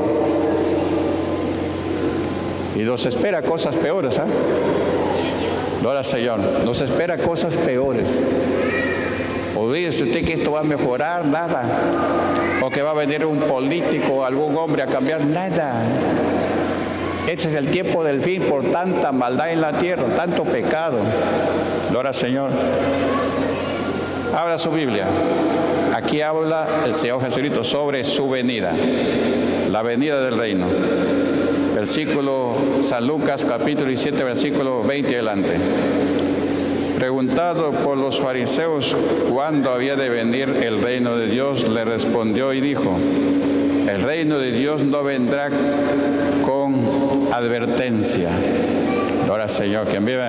Y nos espera cosas peores, ¿eh? Gloria al Señor. Nos espera cosas peores. Olvídese usted que esto va a mejorar, nada. O que va a venir un político, algún hombre a cambiar, nada. Este es el tiempo del fin por tanta maldad en la tierra, tanto pecado. Gloria al Señor. Abra su Biblia. Aquí habla el Señor Jesucristo sobre su venida, la venida del reino. Versículo, San Lucas capítulo 17, versículo 20 adelante. Preguntado por los fariseos cuándo había de venir el reino de Dios, le respondió y dijo: el reino de Dios no vendrá con advertencia. Gloria al Señor. ¿Quién vive?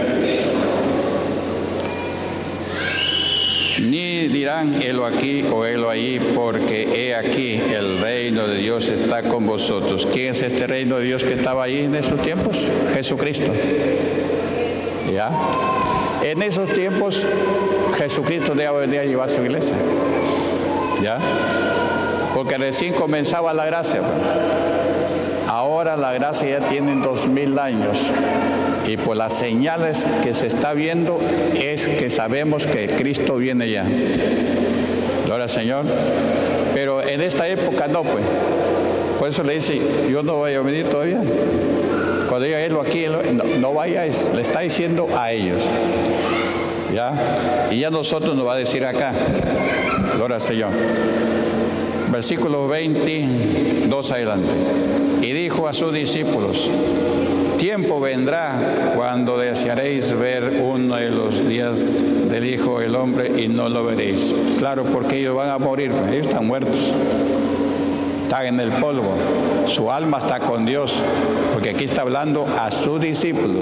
Ni dirán helo aquí o helo allí, porque he aquí el reino de Dios está con vosotros. ¿Quién es este reino de Dios que estaba ahí en esos tiempos? Jesucristo. ¿Ya? En esos tiempos Jesucristo ya venía a llevar su iglesia. ¿Ya? Porque recién comenzaba la gracia. Ahora la gracia ya tiene 2000 años. Y por las señales que se está viendo es que sabemos que Cristo viene ya. Gloria al Señor. Pero en esta época no, pues. Por eso le dice, yo no voy a venir todavía. Cuando diga él aquí, no vayáis. Le está diciendo a ellos. ¿Ya? Y ya nosotros nos va a decir acá. Gloria al Señor. Versículo 22 adelante. Y dijo a sus discípulos: tiempo vendrá cuando desearéis ver uno de los días del Hijo del Hombre y no lo veréis. Claro, porque ellos van a morir, ellos están muertos, están en el polvo, su alma está con Dios, porque aquí está hablando a sus discípulos,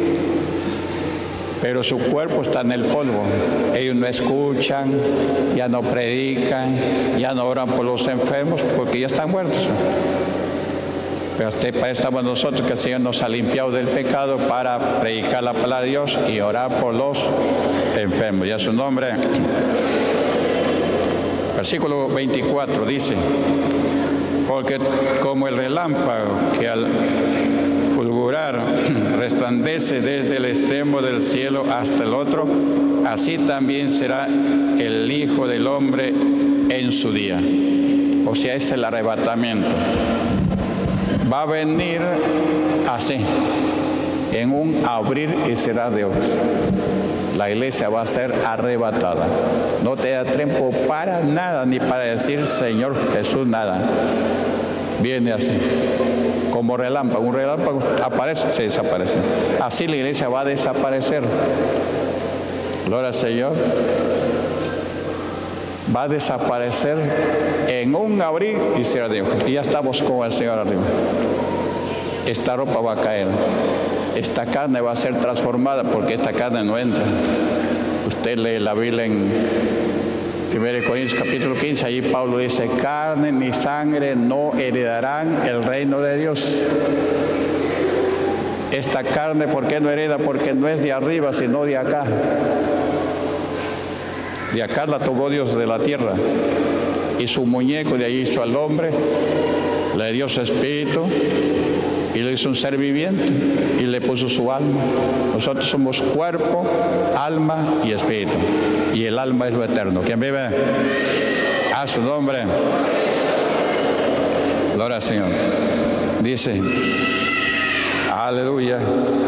pero su cuerpo está en el polvo. Ellos no escuchan, ya no predican, ya no oran por los enfermos, porque ya están muertos. Pero para eso estamos nosotros, que el Señor nos ha limpiado del pecado para predicar la palabra de Dios y orar por los enfermos. Ya su nombre. Versículo 24 dice: porque como el relámpago que al fulgurar resplandece desde el extremo del cielo hasta el otro, así también será el Hijo del Hombre en su día. O sea, es el arrebatamiento. Va a venir así, en un abrir y cerrar de ojos. La iglesia va a ser arrebatada. No te da tiempo para nada, ni para decir Señor Jesús, nada. Viene así, como relámpago. Un relámpago aparece, se desaparece. Así la iglesia va a desaparecer. Gloria al Señor. Va a desaparecer en un abrir y cerrar de ojos. Y ya estamos con el Señor arriba. Esta ropa va a caer. Esta carne va a ser transformada, porque esta carne no entra. Usted lee la Biblia en 1 Corintios capítulo 15. Allí Pablo dice: carne ni sangre no heredarán el reino de Dios. Esta carne, ¿por qué no hereda? Porque no es de arriba, sino de acá. De acá la tomó Dios de la tierra, y su muñeco de ahí hizo al hombre, le dio su espíritu y lo hizo un ser viviente y le puso su alma. Nosotros somos cuerpo, alma y espíritu, y el alma es lo eterno. ¿Quién vive? A su nombre. Gloria al Señor. Dice, aleluya.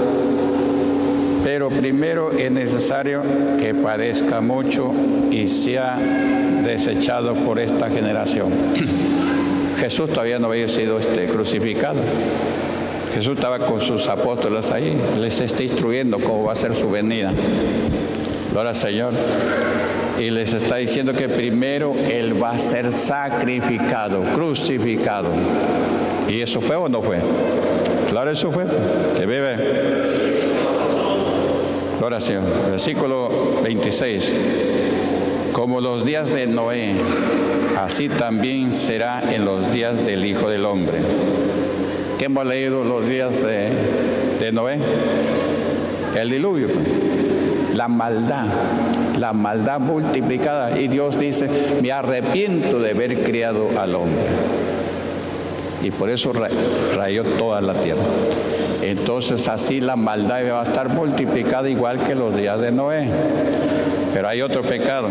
Pero primero es necesario que padezca mucho y sea desechado por esta generación. Jesús todavía no había sido crucificado. Jesús estaba con sus apóstoles ahí, les está instruyendo cómo va a ser su venida. Gloria al Señor. Y les está diciendo que primero Él va a ser sacrificado, crucificado. ¿Y eso fue o no fue? Claro, eso fue. ¿Se vive? Gloria al Señor. Versículo 26. Como los días de Noé, así también será en los días del Hijo del Hombre. ¿Qué hemos leído los días de Noé? El diluvio, la maldad multiplicada. Y Dios dice, me arrepiento de haber criado al hombre. Y por eso rayó toda la tierra. Entonces así la maldad va a estar multiplicada igual que los días de Noé. Pero hay otro pecado.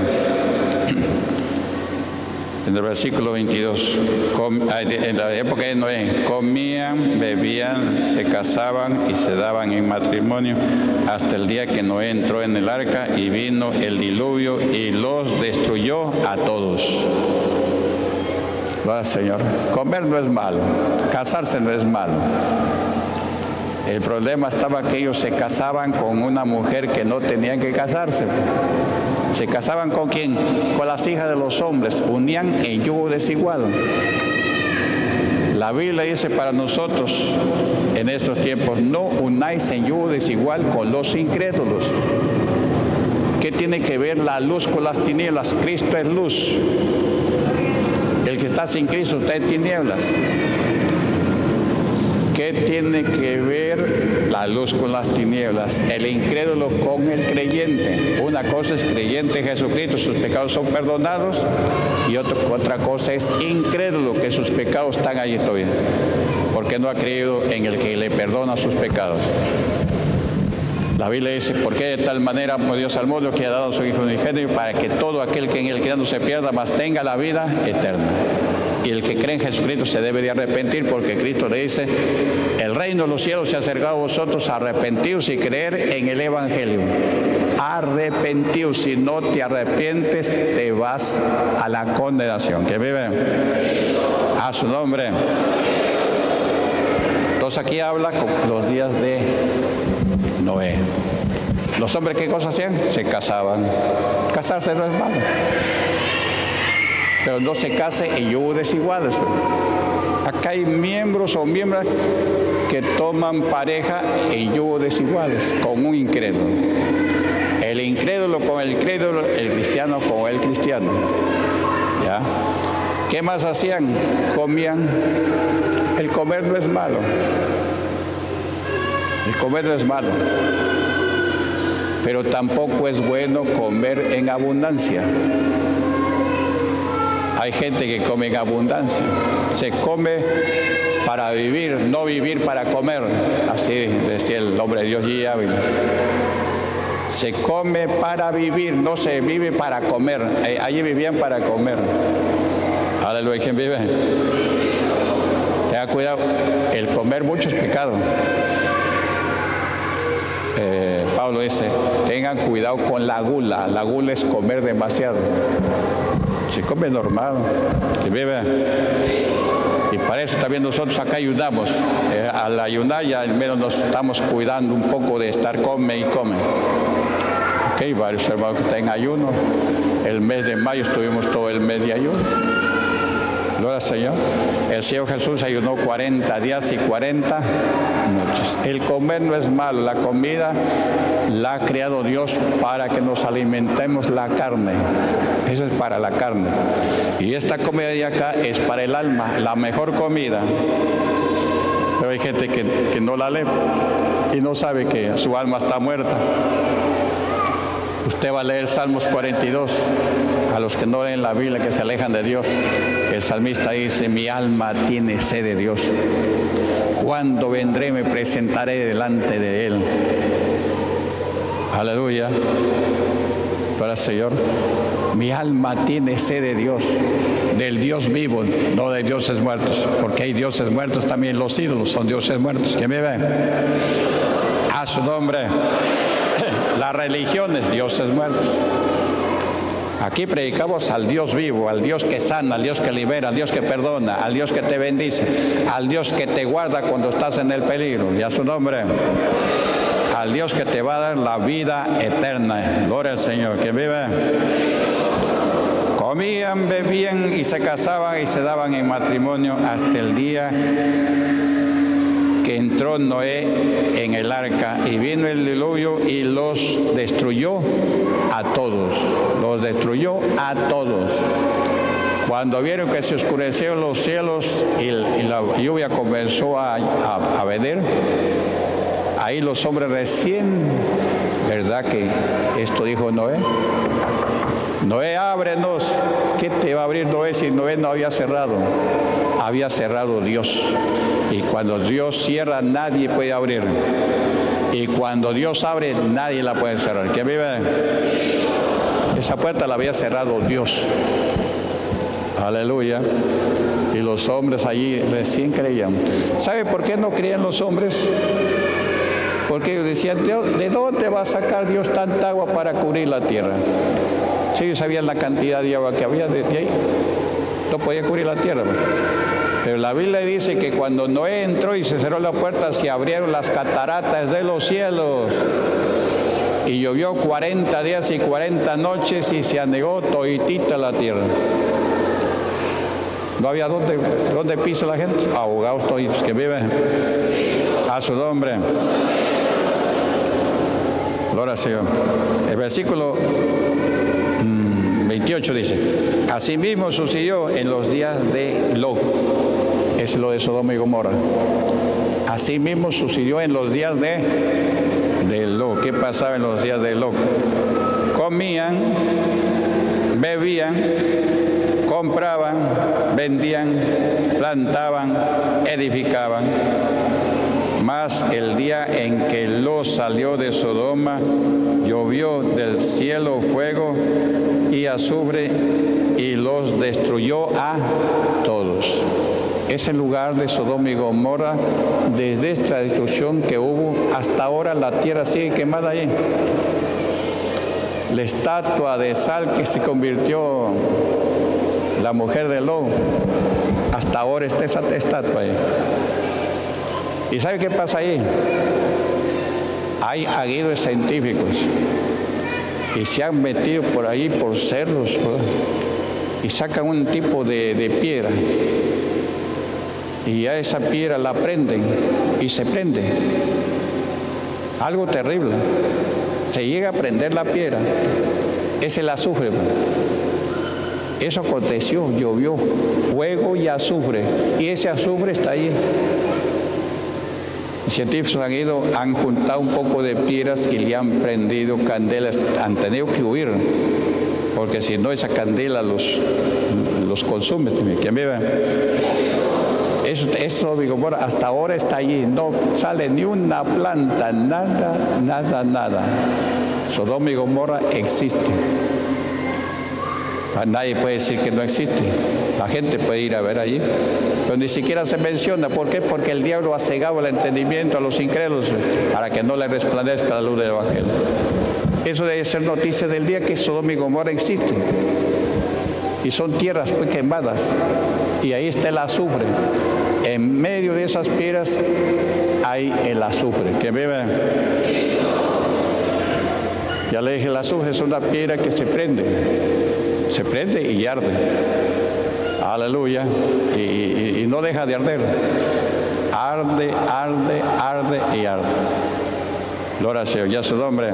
En el versículo 22, en la época de Noé, comían, bebían, se casaban y se daban en matrimonio hasta el día que Noé entró en el arca y vino el diluvio y los destruyó a todos. Gloria al Señor. Comer no es malo, casarse no es malo. El problema estaba que ellos se casaban con una mujer que no tenían que casarse. ¿Se casaban con quién? Con las hijas de los hombres. Unían en yugo desigual. La Biblia dice para nosotros en estos tiempos, no unáis en yugo desigual con los incrédulos. ¿Qué tiene que ver la luz con las tinieblas? Cristo es luz. El que está sin Cristo está en tinieblas. ¿Qué tiene que ver la luz con las tinieblas? El incrédulo con el creyente. Una cosa es creyente en Jesucristo, sus pecados son perdonados, y otra cosa es incrédulo, que sus pecados están allí todavía, porque no ha creído en el que le perdona sus pecados. La Biblia dice, porque de tal manera amó Dios al mundo que ha dado a su Hijo unigénito para que todo aquel que en él crea no se pierda, mas tenga la vida eterna. Y el que cree en Jesucristo se debe de arrepentir, porque Cristo le dice, el reino de los cielos se ha acercado a vosotros, arrepentidos y creer en el Evangelio. Arrepentidos, si no te arrepientes, te vas a la condenación. ¿Que vive? A su nombre. Entonces aquí habla con los días de Noé. Los hombres, ¿qué cosas hacían? Se casaban. Casarse no es malo, pero no se case en yugos desiguales. Acá hay miembros o miembros que toman pareja en yugos desiguales con un incrédulo. El incrédulo con el crédulo, el cristiano con el cristiano. ¿Ya? ¿Qué más hacían? Comían. El comer no es malo. El comer no es malo. Pero tampoco es bueno comer en abundancia. Hay gente que come en abundancia. Se come para vivir, no vivir para comer. Así decía el hombre de Dios G. Ávila. Se come para vivir, no se vive para comer. Allí vivían para comer. Aleluya, ¿quién vive? Tenga cuidado, el comer mucho es pecado. Pablo dice, tengan cuidado con la gula. La gula es comer demasiado. Se come normal, que vive. Y para eso también nosotros acá ayudamos. Al ayunar ya al menos nos estamos cuidando un poco de estar come y come. Ok, varios hermanos que están en ayuno. El mes de mayo estuvimos todo el mes de ayuno. Gloria al Señor. El Señor Jesús ayunó 40 días y 40 noches. El comer no es malo. La comida la ha creado Dios para que nos alimentemos la carne. Eso es para la carne. Y esta comida de acá es para el alma, la mejor comida. Pero hay gente que no la lee y no sabe que su alma está muerta. Usted va a leer Salmos 42, a los que no leen la Biblia, que se alejan de Dios. El salmista dice, mi alma tiene sed de Dios. Cuando vendré me presentaré delante de Él. Aleluya. Para el Señor. Mi alma tiene sed de Dios, del Dios vivo, no de dioses muertos, porque hay dioses muertos también, los ídolos son dioses muertos. ¿Quién me ve? A su nombre. La religión es dioses muertos. Aquí predicamos al Dios vivo, al Dios que sana, al Dios que libera, al Dios que perdona, al Dios que te bendice, al Dios que te guarda cuando estás en el peligro. Y a su nombre. Al Dios que te va a dar la vida eterna. Gloria al Señor. ¿Quién vive? Comían, bebían y se casaban y se daban en matrimonio hasta el día que entró Noé en el arca y vino el diluvio y los destruyó a todos. Los destruyó a todos. Cuando vieron que se oscurecieron los cielos y la lluvia comenzó a venir, ahí los hombres recién, ¿verdad que esto dijo Noé? Noé, ábrenos. ¿Qué te va a abrir Noé si Noé no había cerrado? Había cerrado Dios. Y cuando Dios cierra, nadie puede abrir. Y cuando Dios abre, nadie la puede cerrar. ¿Quién vive? Esa puerta la había cerrado Dios. Aleluya. Y los hombres allí recién creían. ¿Sabe por qué no creían los hombres? Porque ellos decían, ¿de dónde va a sacar Dios tanta agua para cubrir la tierra? Si ellos sabían la cantidad de agua que había de ahí, no podía cubrir la tierra. Pero la Biblia dice que cuando Noé entró y se cerró la puerta, se abrieron las cataratas de los cielos. Y llovió 40 días y 40 noches y se anegó toditita la tierra. No había dónde pisa la gente. Ahogados toditos que viven. A su nombre. Gloria al Señor. El versículo 28 dice: asimismo sucedió en los días de Lot. Es lo de Sodoma y Gomorra. Asimismo sucedió en los días de Lot. ¿Qué pasaba en los días de Lot? Comían, bebían, compraban, vendían, plantaban, edificaban. Mas el día en que Lot salió de Sodoma, llovió del cielo fuego y azufre y los destruyó a todos. Ese lugar de Sodoma y Gomorra, desde esta destrucción que hubo hasta ahora, la tierra sigue quemada allí. La estatua de sal que se convirtió la mujer de Lot, hasta ahora está esa estatua ahí. ¿Y sabe qué pasa ahí? Hay aguidos científicos y se han metido por ahí, por cerros, y sacan un tipo de piedra. Y a esa piedra la prenden y se prende. Algo terrible. Se llega a prender la piedra. Es el azufre. Eso aconteció, llovió fuego y azufre. Y ese azufre está ahí. Los científicos han juntado un poco de piedras y le han prendido candelas. Han tenido que huir, porque si no esa candela los consume. ¿Quién vive? Eso digo, bueno, hasta ahora está allí, no sale ni una planta, nada. Sodoma y Gomorra existe. Nadie puede decir que no existe. La gente puede ir a ver allí, pero ni siquiera se menciona. ¿Por qué? Porque el diablo ha cegado el entendimiento a los incrédulos para que no le resplandezca la luz del Evangelio. Eso debe ser noticia del día que Sodoma y Gomorra existen. Y son tierras pues quemadas. Y ahí está el azufre. En medio de esas piedras hay el azufre. ¿Que vive? Ya le dije, el azufre es una piedra que se prende y arde. Aleluya. Y no deja de arder. Arde y arde. Gloria al Señor. Ya su nombre.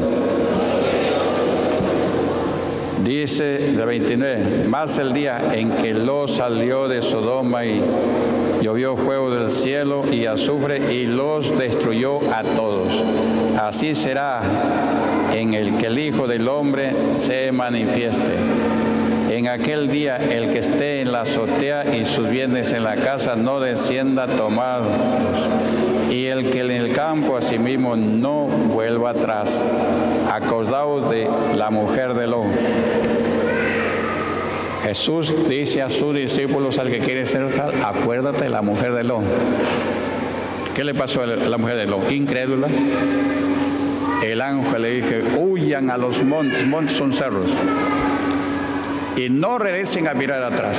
Dice de 29, más el día en que Lot salió de Sodoma y llovió fuego del cielo y azufre y los destruyó a todos. Así será en el que el Hijo del Hombre se manifieste. En aquel día el que esté en la azotea y sus bienes en la casa no descienda a tomarlos. Y el que en el campo asimismo no vuelva atrás. Acordaos de la mujer de Lot. Jesús dice a sus discípulos, al que quiere ser salvo, acuérdate de la mujer de Lot. ¿Qué le pasó a la mujer de Lot? Incrédula. El ángel le dice, huyan a los montes. Montes son cerros. Y no regresen a mirar atrás.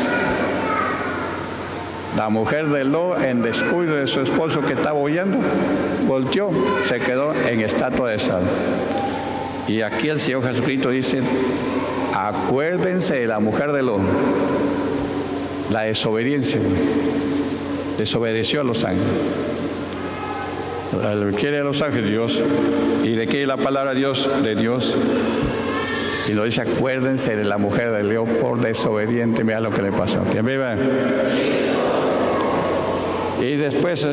La mujer de Lot, en descuido de su esposo que estaba huyendo, volteó, se quedó en estatua de sal. Y aquí el Señor Jesucristo dice, acuérdense de la mujer de Lot. La desobediencia. Desobedeció a los ángeles. ¿Quiere a los ángeles? Dios. ¿Y de qué es la palabra Dios? De Dios. Y nos dice, acuérdense de la mujer de León por desobediente. Mira lo que le pasó. ¿Quién vive? Y después,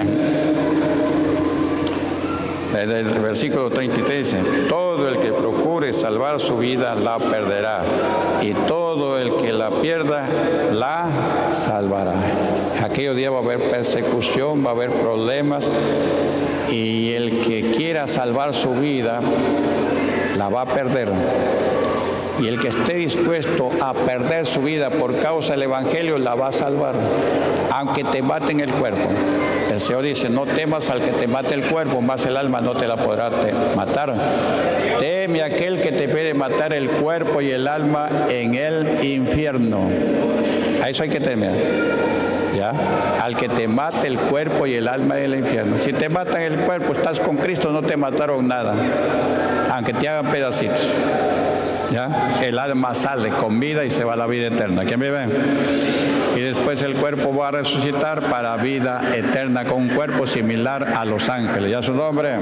en el versículo 33 dice, todo el que procure salvar su vida la perderá, y todo el que la pierda la salvará. Aquellos días va a haber persecución, va a haber problemas, y el que quiera salvar su vida la va a perder. Y el que esté dispuesto a perder su vida por causa del Evangelio la va a salvar, aunque te maten el cuerpo. El Señor dice, no temas al que te mate el cuerpo, más el alma no te la podrá matar. Teme a aquel que te puede matar el cuerpo y el alma en el infierno. A eso hay que temer. ¿Ya? Al que te mate el cuerpo y el alma en el infierno. Si te matan el cuerpo, estás con Cristo, no te mataron nada, aunque te hagan pedacitos. ¿Ya? El alma sale con vida y se va a la vida eterna. ¿Quién me ve? Y después el cuerpo va a resucitar para vida eterna con un cuerpo similar a los ángeles. ¿Ya su nombre?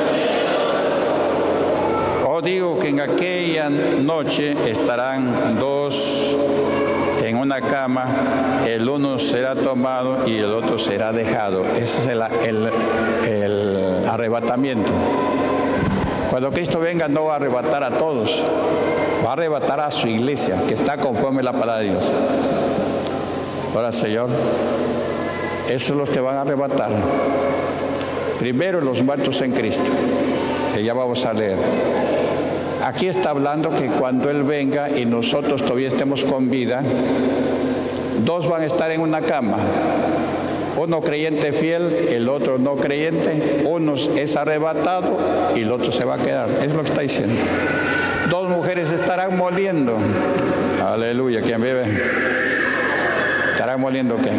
Os digo que en aquella noche estarán dos en una cama, el uno será tomado y el otro será dejado. Ese es el arrebatamiento. Cuando Cristo venga no va a arrebatar a todos, va a arrebatar a su iglesia, que está conforme a la palabra de Dios. Ahora, Señor, esos son los que van a arrebatar. Primero los muertos en Cristo, que ya vamos a leer. Aquí está hablando que cuando Él venga y nosotros todavía estemos con vida, dos van a estar en una cama. Uno creyente fiel, el otro no creyente. Uno es arrebatado y el otro se va a quedar. Es lo que está diciendo. Dos mujeres estarán moliendo. Aleluya. ¿Quién vive? ¿Estarán moliendo qué?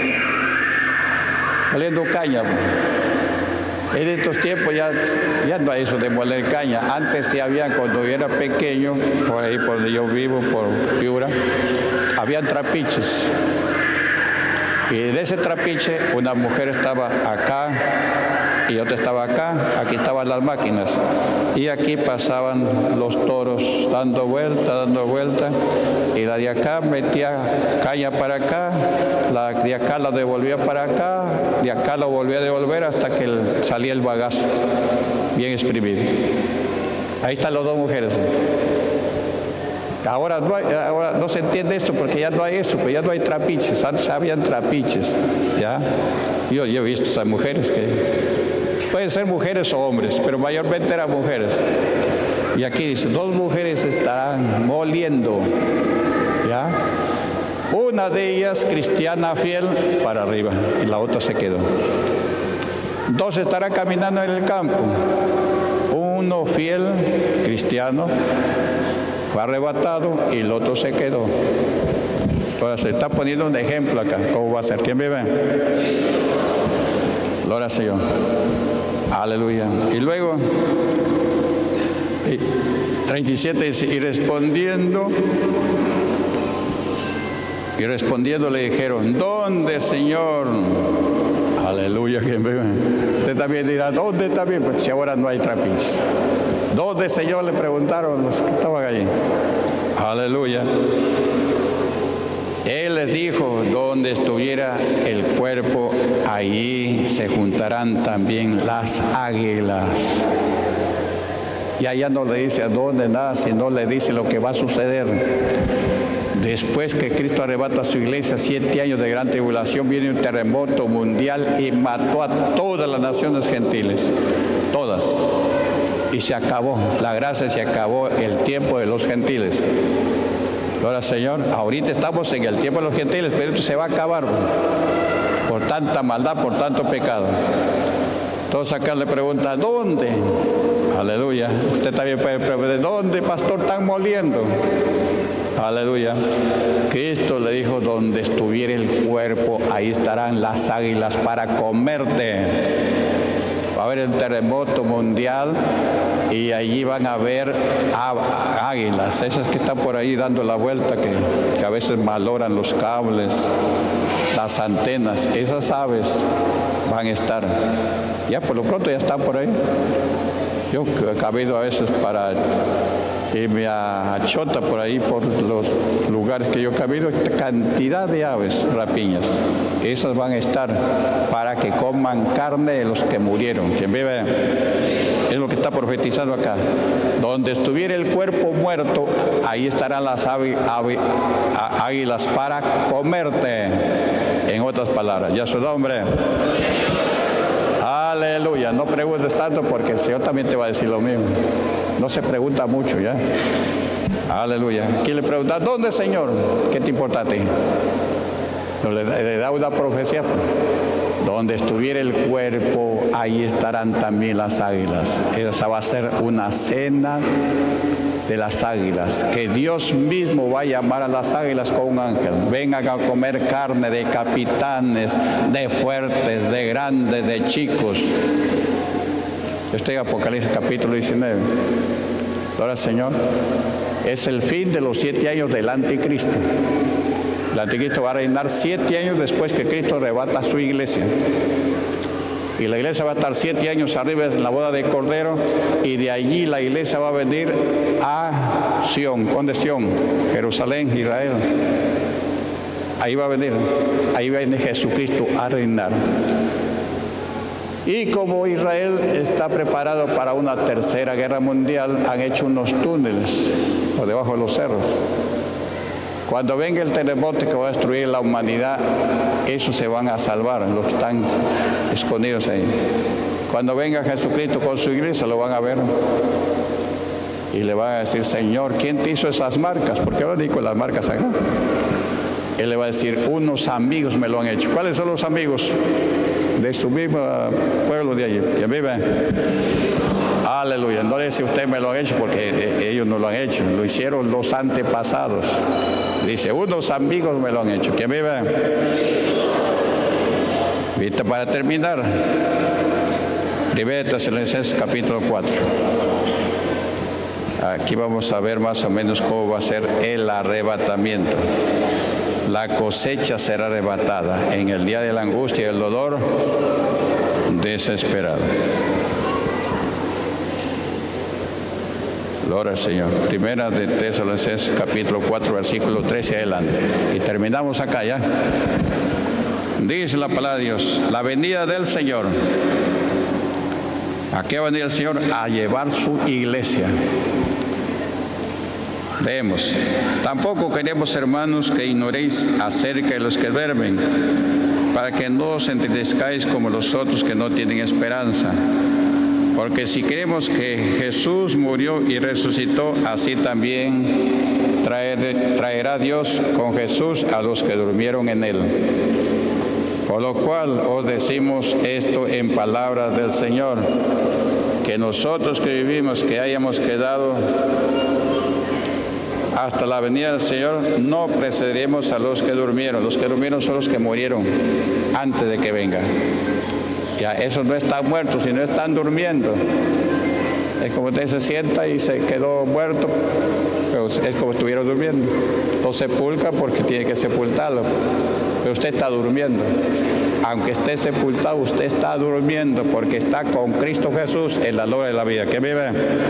Moliendo caña. En estos tiempos ya no hay eso de moler caña. Antes sí había, cuando yo era pequeño, por ahí por donde yo vivo, por Piura, habían trapiches. Y de ese trapiche una mujer estaba acá y otra estaba acá. Aquí estaban las máquinas. Y aquí pasaban los toros dando vuelta. Y la de acá metía caña para acá, la de acá la devolvía para acá, de acá lo volvía a devolver hasta que salía el bagazo, bien exprimido. Ahí están las dos mujeres. Ahora no se entiende esto porque ya no hay eso, pues ya no hay trapiches. Antes habían trapiches, ¿ya? Yo he visto esas mujeres que pueden ser mujeres o hombres, pero mayormente eran mujeres. Y aquí dice, dos mujeres estarán moliendo, ¿ya? Una de ellas cristiana fiel para arriba y la otra se quedó. Dos estarán caminando en el campo. Uno fiel, cristiano, fue arrebatado y el otro se quedó. Ahora se está poniendo un ejemplo acá. ¿Cómo va a ser? ¿Quién vive? Gloria al Señor. Aleluya. Y luego, 37 dice, y respondiendo le dijeron, ¿dónde, Señor? Aleluya. ¿Quién vive? Usted también dirá, ¿dónde también? Pues si ahora no hay trapiches. ¿Dónde, Señor? Le preguntaron los que estaban allí. Aleluya. Él les dijo, donde estuviera el cuerpo, allí se juntarán también las águilas. Y allá no le dice a dónde nada, sino le dice lo que va a suceder. Después que Cristo arrebata a su iglesia, 7 años de gran tribulación, viene un terremoto mundial y mató a todas las naciones gentiles. Todas. Y se acabó la gracia, se acabó el tiempo de los gentiles. Ahora, Señor, ahorita estamos en el tiempo de los gentiles, pero esto se va a acabar por tanta maldad, por tanto pecado. Entonces acá le pregunta, ¿dónde? Aleluya. Usted también puede preguntar, ¿dónde, pastor, están moliendo? Aleluya. Cristo le dijo, donde estuviera el cuerpo, ahí estarán las águilas para comerte. Va a haber un terremoto mundial y allí van a ver águilas, esas que están por ahí dando la vuelta, que a veces maloran los cables, las antenas. Esas aves van a estar. Ya por lo pronto ya están por ahí. Yo he cabido a veces para y me achota por ahí, por los lugares que yo camino, cantidad de aves rapiñas. Esas van a estar para que coman carne de los que murieron. Quien vive, es lo que está profetizando acá. Donde estuviera el cuerpo muerto, ahí estarán las águilas para comerte. En otras palabras, ya su nombre. Aleluya. No preguntes tanto porque el Señor también te va a decir lo mismo. No se pregunta mucho ya. Aleluya. ¿Quién le pregunta? ¿Dónde, Señor? ¿Qué te importa a ti? No, le da una profecía. Donde estuviera el cuerpo, ahí estarán también las águilas. Esa va a ser una cena de las águilas, que Dios mismo va a llamar a las águilas con un ángel. Vengan a comer carne de capitanes, de fuertes, de grandes, de chicos. Este es Apocalipsis capítulo 19. Gloria al Señor. Es el fin de los 7 años del anticristo. El anticristo va a reinar 7 años después que Cristo arrebata a su iglesia. Y la iglesia va a estar 7 años arriba en la boda de Cordero, y de allí la iglesia va a venir a Sión. ¿Dónde es Sión? Jerusalén, Israel. Ahí va a venir, ahí viene Jesucristo a reinar. Y como Israel está preparado para una tercera guerra mundial, han hecho unos túneles por debajo de los cerros. Cuando venga el terremoto que va a destruir la humanidad, esos se van a salvar, los que están escondidos ahí. Cuando venga Jesucristo con su iglesia, lo van a ver. Y le van a decir: Señor, ¿quién te hizo esas marcas? Porque ahora digo las marcas acá. Él le va a decir: unos amigos me lo han hecho. ¿Cuáles son los amigos? De su mismo pueblo de allí, que vive. Aleluya. No le dice usted me lo ha hecho, porque ellos no lo han hecho, lo hicieron los antepasados. Dice: unos amigos me lo han hecho. ¿Quién vive? ¿Viste? Para terminar, 1 Tesalonicenses capítulo 4. Aquí vamos a ver más o menos cómo va a ser el arrebatamiento. La cosecha será arrebatada en el día de la angustia y el dolor desesperado. Gloria al Señor. Primera de Tesalonicenses capítulo 4, versículo 13 adelante. Y terminamos acá ya. Dice la palabra de Dios: la venida del Señor. ¿A qué va a venir el Señor? A llevar su iglesia. Leemos: tampoco queremos, hermanos, que ignoréis acerca de los que duermen, para que no os entristezcáis como los otros que no tienen esperanza. Porque si creemos que Jesús murió y resucitó, así también traerá Dios con Jesús a los que durmieron en él. Por lo cual os decimos esto en palabras del Señor, que nosotros que vivimos, que hayamos quedado hasta la venida del Señor, no precederemos a los que durmieron. Los que durmieron son los que murieron antes de que venga. Ya, esos no están muertos, sino están durmiendo. Es como usted se sienta y se quedó muerto, pero es como si estuviera durmiendo. Lo sepulca porque tiene que sepultarlo, pero usted está durmiendo. Aunque esté sepultado, usted está durmiendo porque está con Cristo Jesús en la gloria de la vida. ¿Qué vive?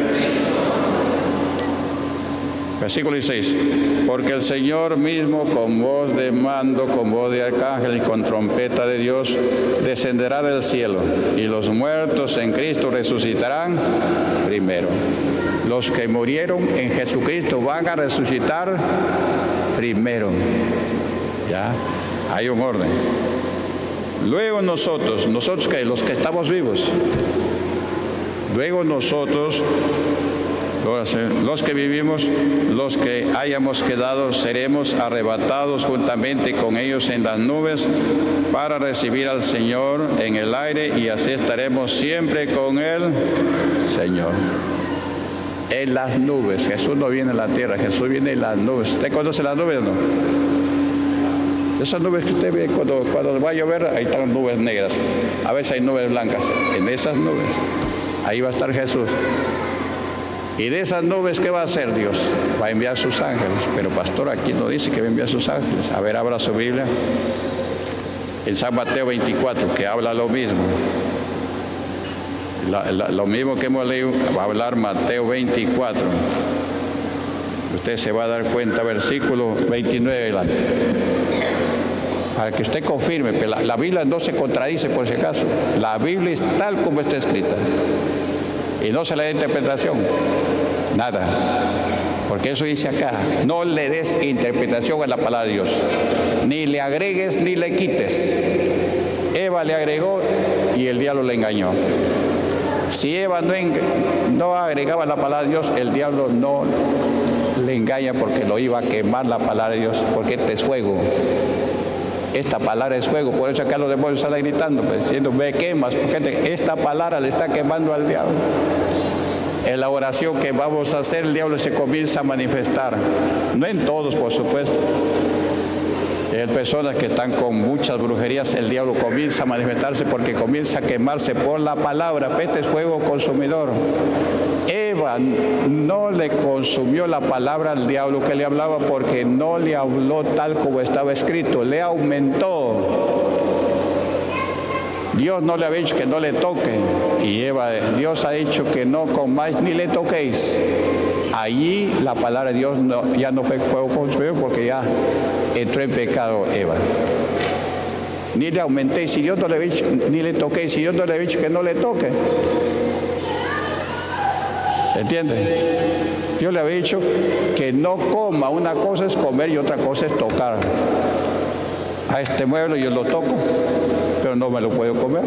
Versículo 16. Porque el Señor mismo, con voz de mando, con voz de arcángel y con trompeta de Dios, descenderá del cielo, y los muertos en Cristo resucitarán primero. Los que murieron en Jesucristo van a resucitar primero. ¿Ya? Hay un orden. Luego nosotros que los que estamos vivos, luego nosotros, los que vivimos, los que hayamos quedado, seremos arrebatados juntamente con ellos en las nubes para recibir al Señor en el aire, y así estaremos siempre con el Señor. En las nubes. Jesús no viene en la tierra, Jesús viene en las nubes. ¿Usted conoce las nubes, no? Esas nubes que usted ve cuando va a llover, ahí están nubes negras. A veces hay nubes blancas. En esas nubes, ahí va a estar Jesús. Y de esas nubes, ¿qué va a hacer Dios? Va a enviar sus ángeles. Pero pastor, aquí no dice que va a enviar sus ángeles. A ver, abra su Biblia. En San Mateo 24, que habla lo mismo. Lo mismo que hemos leído, va a hablar Mateo 24. Usted se va a dar cuenta, versículo 29 adelante. Para que usted confirme, que la Biblia no se contradice por si acaso. La Biblia es tal como está escrita. Y no se le da interpretación. Nada. Porque eso dice acá. No le des interpretación a la palabra de Dios. Ni le agregues ni le quites. Eva le agregó y el diablo le engañó. Si Eva no agregaba la palabra de Dios, el diablo no le engaña porque lo iba a quemar la palabra de Dios. Porque este es fuego. Esta palabra es fuego. Por eso acá los demonios salen gritando, pues, diciendo, me quemas. Porque esta palabra le está quemando al diablo. En la oración que vamos a hacer, el diablo se comienza a manifestar. No en todos, por supuesto. En personas que están con muchas brujerías, el diablo comienza a manifestarse porque comienza a quemarse por la palabra. Este es fuego consumidor. Eva no le consumió la palabra al diablo que le hablaba porque no le habló tal como estaba escrito, le aumentó. Dios no le había dicho que no le toque, y Dios ha dicho que no comáis ni le toquéis. Allí la palabra de Dios ya no fue fuego consumidor porque ya entró en pecado Eva. Ni le aumentéis, si Dios no le había dicho, ni le toquéis, si Dios no le había dicho que no le toque. ¿Entiende? Dios le había dicho que no coma. Una cosa es comer y otra cosa es tocar. A este mueble yo lo toco, pero no me lo puedo comer.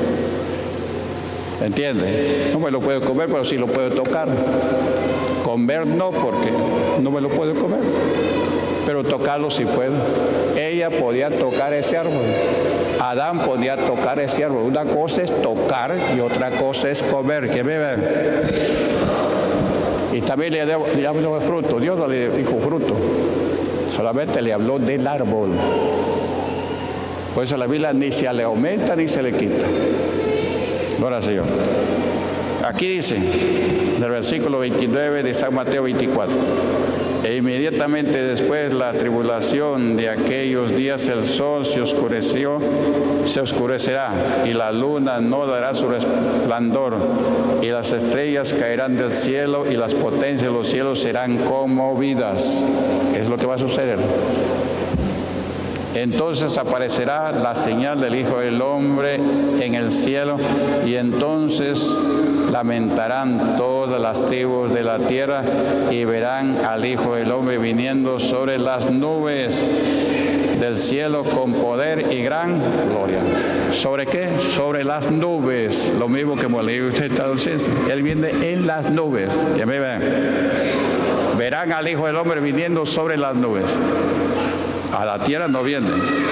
¿Entiende? No me lo puedo comer, pero sí lo puedo tocar. Comer no, porque no me lo puedo comer, pero tocarlo sí puedo. Ella podía tocar ese árbol. Adán podía tocar ese árbol. Una cosa es tocar y otra cosa es comer. ¿Qué me ven? Y también le habló de fruto. Dios no le dijo fruto, solamente le habló del árbol. Por eso la Biblia ni se le aumenta ni se le quita. Gloria al Señor. Aquí dice, en el versículo 29 de San Mateo 24. E inmediatamente después la tribulación de aquellos días el sol se oscurecerá y la luna no dará su resplandor y las estrellas caerán del cielo y las potencias de los cielos serán conmovidas. Es lo que va a suceder. Entonces aparecerá la señal del Hijo del Hombre en el cielo y entonces lamentarán todas las tribus de la tierra y verán al Hijo del Hombre viniendo sobre las nubes del cielo con poder y gran gloria. ¿Sobre qué? Sobre las nubes. Lo mismo que hemos leído usted traduciendo. Él viene en las nubes. Ya me ven. Verán al Hijo del Hombre viniendo sobre las nubes. A la tierra no viene.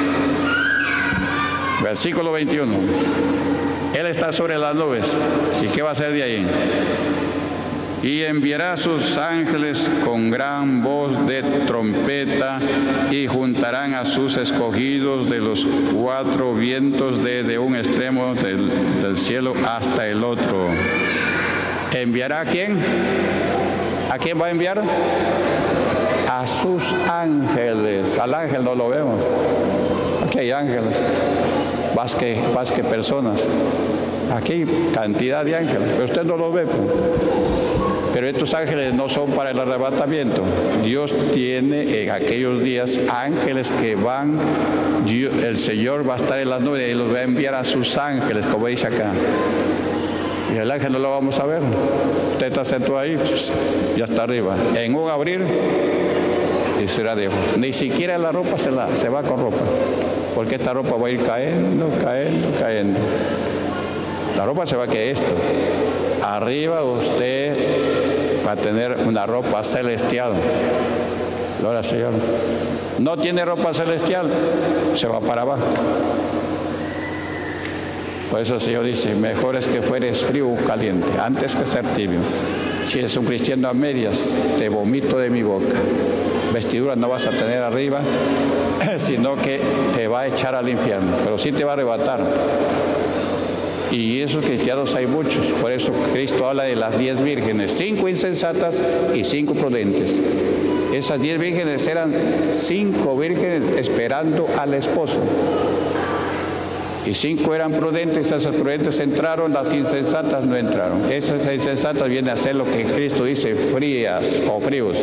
Versículo 21. Él está sobre las nubes. ¿Y qué va a hacer de ahí? Y enviará a sus ángeles con gran voz de trompeta y juntarán a sus escogidos de los cuatro vientos de un extremo del cielo hasta el otro. ¿Enviará a quién? ¿A quién va a enviar? A sus ángeles. Al ángel no lo vemos. Aquí hay ángeles, más que personas. Aquí hay cantidad de ángeles, pero usted no los ve. Pero estos ángeles no son para el arrebatamiento. Dios tiene en aquellos días ángeles que van. El Señor va a estar en las nubes y los va a enviar a sus ángeles, como dice acá. Y el ángel no lo vamos a ver. Usted está sentado ahí, ya está arriba. En un abrir y será de ojos. Ni siquiera la ropa se va con ropa, porque esta ropa va a ir cayendo. La ropa se va a quedar esto. Arriba usted va a tener una ropa celestial. Gloria al Señor. No tiene ropa celestial, se va para abajo. Por eso el Señor dice, mejor es que fueres frío o caliente, antes que ser tibio. Si eres un cristiano a medias, te vomito de mi boca. Vestidura no vas a tener arriba, sino que te va a echar al infierno, pero sí te va a arrebatar. Y esos cristianos hay muchos. Por eso Cristo habla de las 10 vírgenes, 5 insensatas y 5 prudentes. Esas 10 vírgenes eran 5 vírgenes esperando al esposo. Y 5 eran prudentes, esas prudentes entraron, las insensatas no entraron. Esas insensatas vienen a hacer lo que Cristo dice, frías o fríos.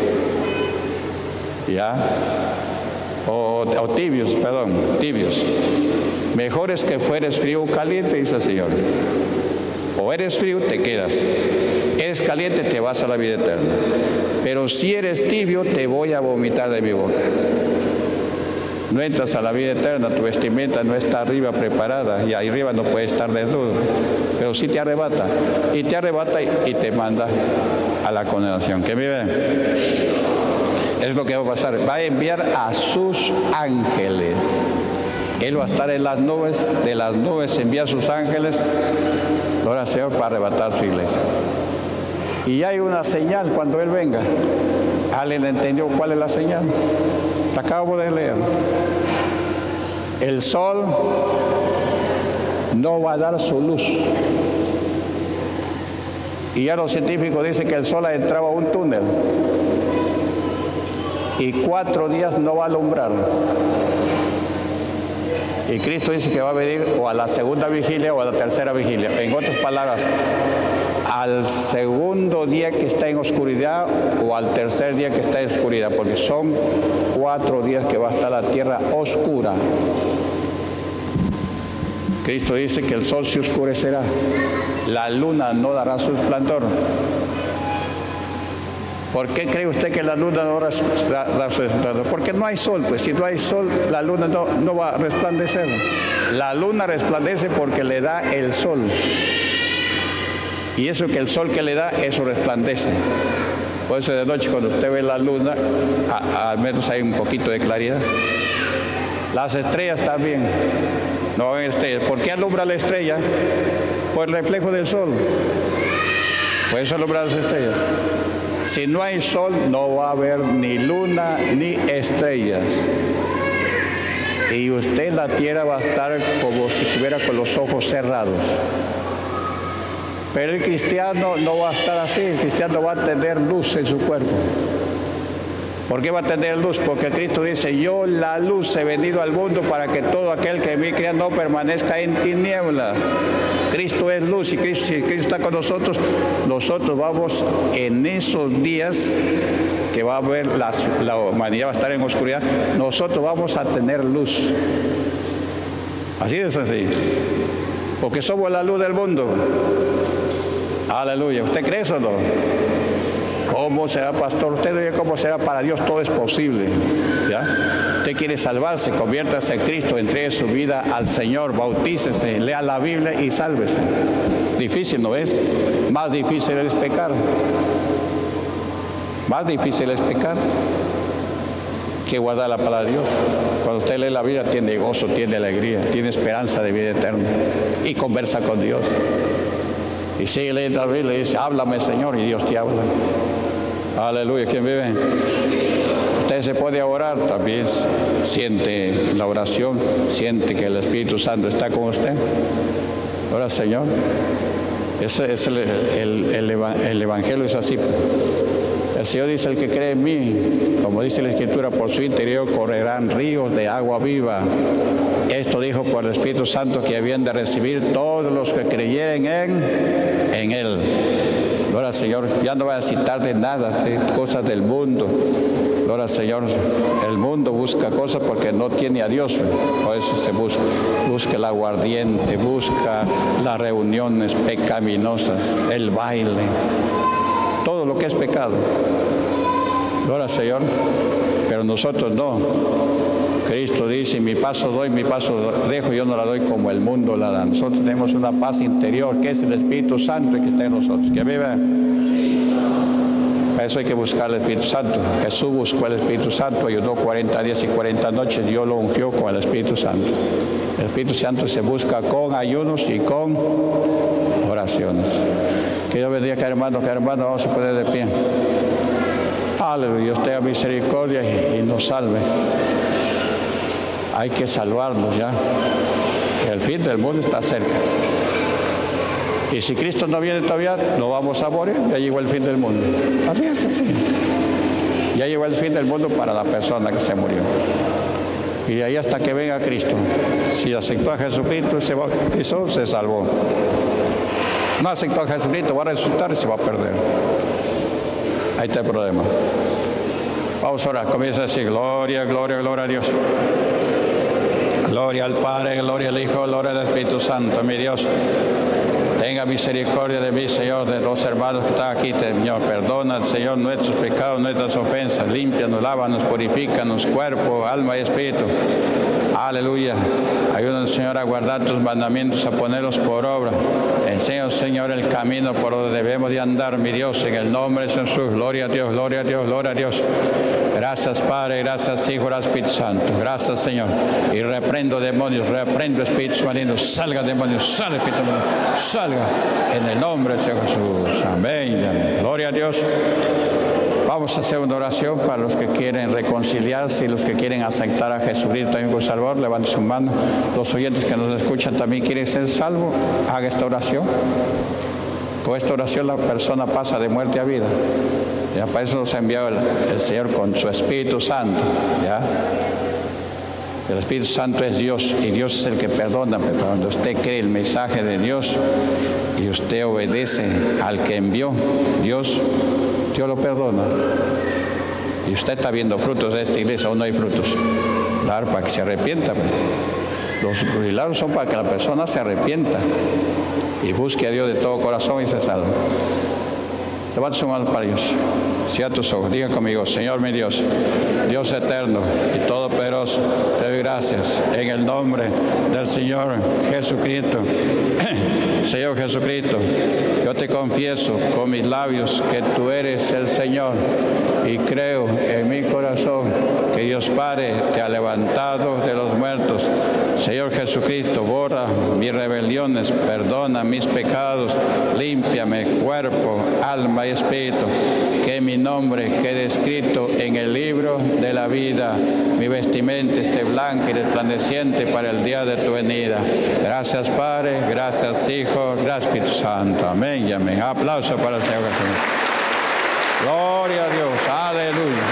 ¿Ya? O tibios, perdón, tibios. Mejor es que fueres frío o caliente, dice el Señor. O eres frío, te quedas. Eres caliente, te vas a la vida eterna. Pero si eres tibio, te voy a vomitar de mi boca. No entras a la vida eterna, tu vestimenta no está arriba preparada, y ahí arriba no puedes estar desnudo, pero sí te arrebata, y te manda a la condenación. ¿Qué vive? Es lo que va a pasar. Va a enviar a sus ángeles. Él va a estar en las nubes, de las nubes envía a sus ángeles, gloria al Señor, para arrebatar su iglesia. Y hay una señal cuando Él venga. ¿Alguien entendió cuál es la señal? La acabo de leer. El sol no va a dar su luz. Y ya los científicos dicen que el sol ha entrado a un túnel y 4 días no va a alumbrar. Y Cristo dice que va a venir o a la segunda vigilia o a la tercera vigilia. En otras palabras, al segundo día que está en oscuridad o al tercer día que está en oscuridad, porque son 4 días que va a estar la tierra oscura. Cristo dice que el sol se oscurecerá, la luna no dará su resplandor. ¿Por qué cree usted que la luna no dará su resplandor? Porque no hay sol, pues si no hay sol, la luna no va a resplandecer. La luna resplandece porque le da el sol. Y eso que el sol que le da, eso resplandece. Por eso de noche cuando usted ve la luna, al menos hay un poquito de claridad. Las estrellas también. No ven estrellas. ¿Por qué alumbra la estrella? Por el reflejo del sol. Por eso alumbra las estrellas. Si no hay sol, no va a haber ni luna ni estrellas. Y usted en la tierra va a estar como si estuviera con los ojos cerrados. Pero el cristiano no va a estar así. El cristiano va a tener luz en su cuerpo. ¿Por qué va a tener luz? Porque Cristo dice, yo la luz he venido al mundo para que todo aquel que en mí crea no permanezca en tinieblas. Cristo es luz y si Cristo está con nosotros, nosotros vamos en esos días que va a haber, la humanidad va a estar en oscuridad, nosotros vamos a tener luz. Así de sencillo. Porque somos la luz del mundo. Aleluya. ¿Usted cree eso o no? ¿Cómo será, pastor? Usted dice cómo será. Para Dios todo es posible. ¿Ya? Usted quiere salvarse, conviértase en Cristo, entregue su vida al Señor, bautícese, lea la Biblia y sálvese. Difícil, ¿no es? Más difícil es pecar. Más difícil es pecar que guardar la palabra de Dios. Cuando usted lee la Biblia tiene gozo, tiene alegría, tiene esperanza de vida eterna y conversa con Dios. Y sigue leyendo la Biblia y dice, háblame, Señor, y Dios te habla. Aleluya. ¿Quién vive? Usted se puede orar, también siente la oración, siente que el Espíritu Santo está con usted. Ora, Señor. El Evangelio es así. El Señor dice, el que cree en mí, como dice la Escritura, por su interior correrán ríos de agua viva. Esto dijo por el Espíritu Santo que habían de recibir todos los que creyeren en Él. Gloria al Señor. Ya no voy a citar de nada, de cosas del mundo. Gloria al Señor. El mundo busca cosas porque no tiene a Dios. Por eso se busca el aguardiente, busca las reuniones pecaminosas, el baile, todo lo que es pecado. Gloria al Señor. Pero nosotros no. Cristo dice, mi paso doy, mi paso dejo, yo no la doy como el mundo la da. Nosotros tenemos una paz interior, que es el Espíritu Santo que está en nosotros. ¿Que vive? Para eso hay que buscar el Espíritu Santo. Jesús buscó el Espíritu Santo, ayudó 40 días y 40 noches, Dios lo ungió con el Espíritu Santo. El Espíritu Santo se busca con ayunos y con oraciones. Que Dios bendiga, que hermano, vamos a poner de pie. Aleluya, Dios tenga misericordia y nos salve. Hay que salvarnos ya. El fin del mundo está cerca. Y si Cristo no viene todavía, no vamos a morir. Ya llegó el fin del mundo. Así es, así. Ya llegó el fin del mundo para la persona que se murió. Y de ahí hasta que venga Cristo. Si aceptó a Jesucristo y se bautizó, se salvó. No aceptó a Jesucristo, va a resucitar y se va a perder. Ahí está el problema. Vamos a orar. Comienza a decir: gloria, gloria, gloria a Dios. Gloria al Padre, gloria al Hijo, gloria al Espíritu Santo. Mi Dios, tenga misericordia de mí, Señor, de los hermanos que están aquí, Señor. Perdona, Señor, nuestros pecados, nuestras ofensas. Límpianos, lávanos, purifícanos, cuerpo, alma y espíritu. Aleluya. Ayúdanos, Señor, a guardar tus mandamientos, a ponerlos por obra. Enséñanos, Señor, el camino por donde debemos de andar, mi Dios, en el nombre de Jesús. Gloria a Dios, gloria a Dios, gloria a Dios. Gracias, Padre, gracias, Hijo, gracias, Espíritu Santo. Gracias, Señor. Y reprendo demonios, reprendo espíritus malignos. Salga, demonios, salga, espíritu maligno, salga. En el nombre de Jesús. Amén. Amén. Gloria a Dios. Vamos a hacer una oración para los que quieren reconciliarse y los que quieren aceptar a Jesucristo también como Salvador. Levanten su mano. Los oyentes que nos escuchan también quieren ser salvos. Haga esta oración. Con esta oración la persona pasa de muerte a vida. Ya para eso nos ha enviado el Señor con su Espíritu Santo. ¿Ya? El Espíritu Santo es Dios y Dios es el que perdona. Pero cuando usted cree el mensaje de Dios y usted obedece al que envió, Dios lo perdona. Y usted está viendo frutos de esta iglesia o no hay frutos. Claro, para que se arrepienta. Los milagros son para que la persona se arrepienta y busque a Dios de todo corazón y se salve. Levanta su mano para Dios. Cierra tus ojos. Diga conmigo: Señor mi Dios, Dios eterno y todopoderoso, te doy gracias en el nombre del Señor Jesucristo. Señor Jesucristo, yo te confieso con mis labios que tú eres el Señor y creo en mi corazón que Dios Padre te ha levantado de los muertos. Señor Jesucristo, borra mis rebeliones, perdona mis pecados, límpiame cuerpo, alma y espíritu, que mi nombre quede escrito en el libro de la vida, mi vestimenta esté blanca y resplandeciente para el día de tu venida. Gracias Padre, gracias Hijo, gracias Espíritu Santo. Amén y amén. Aplauso para el Señor Jesús. Gloria a Dios, aleluya.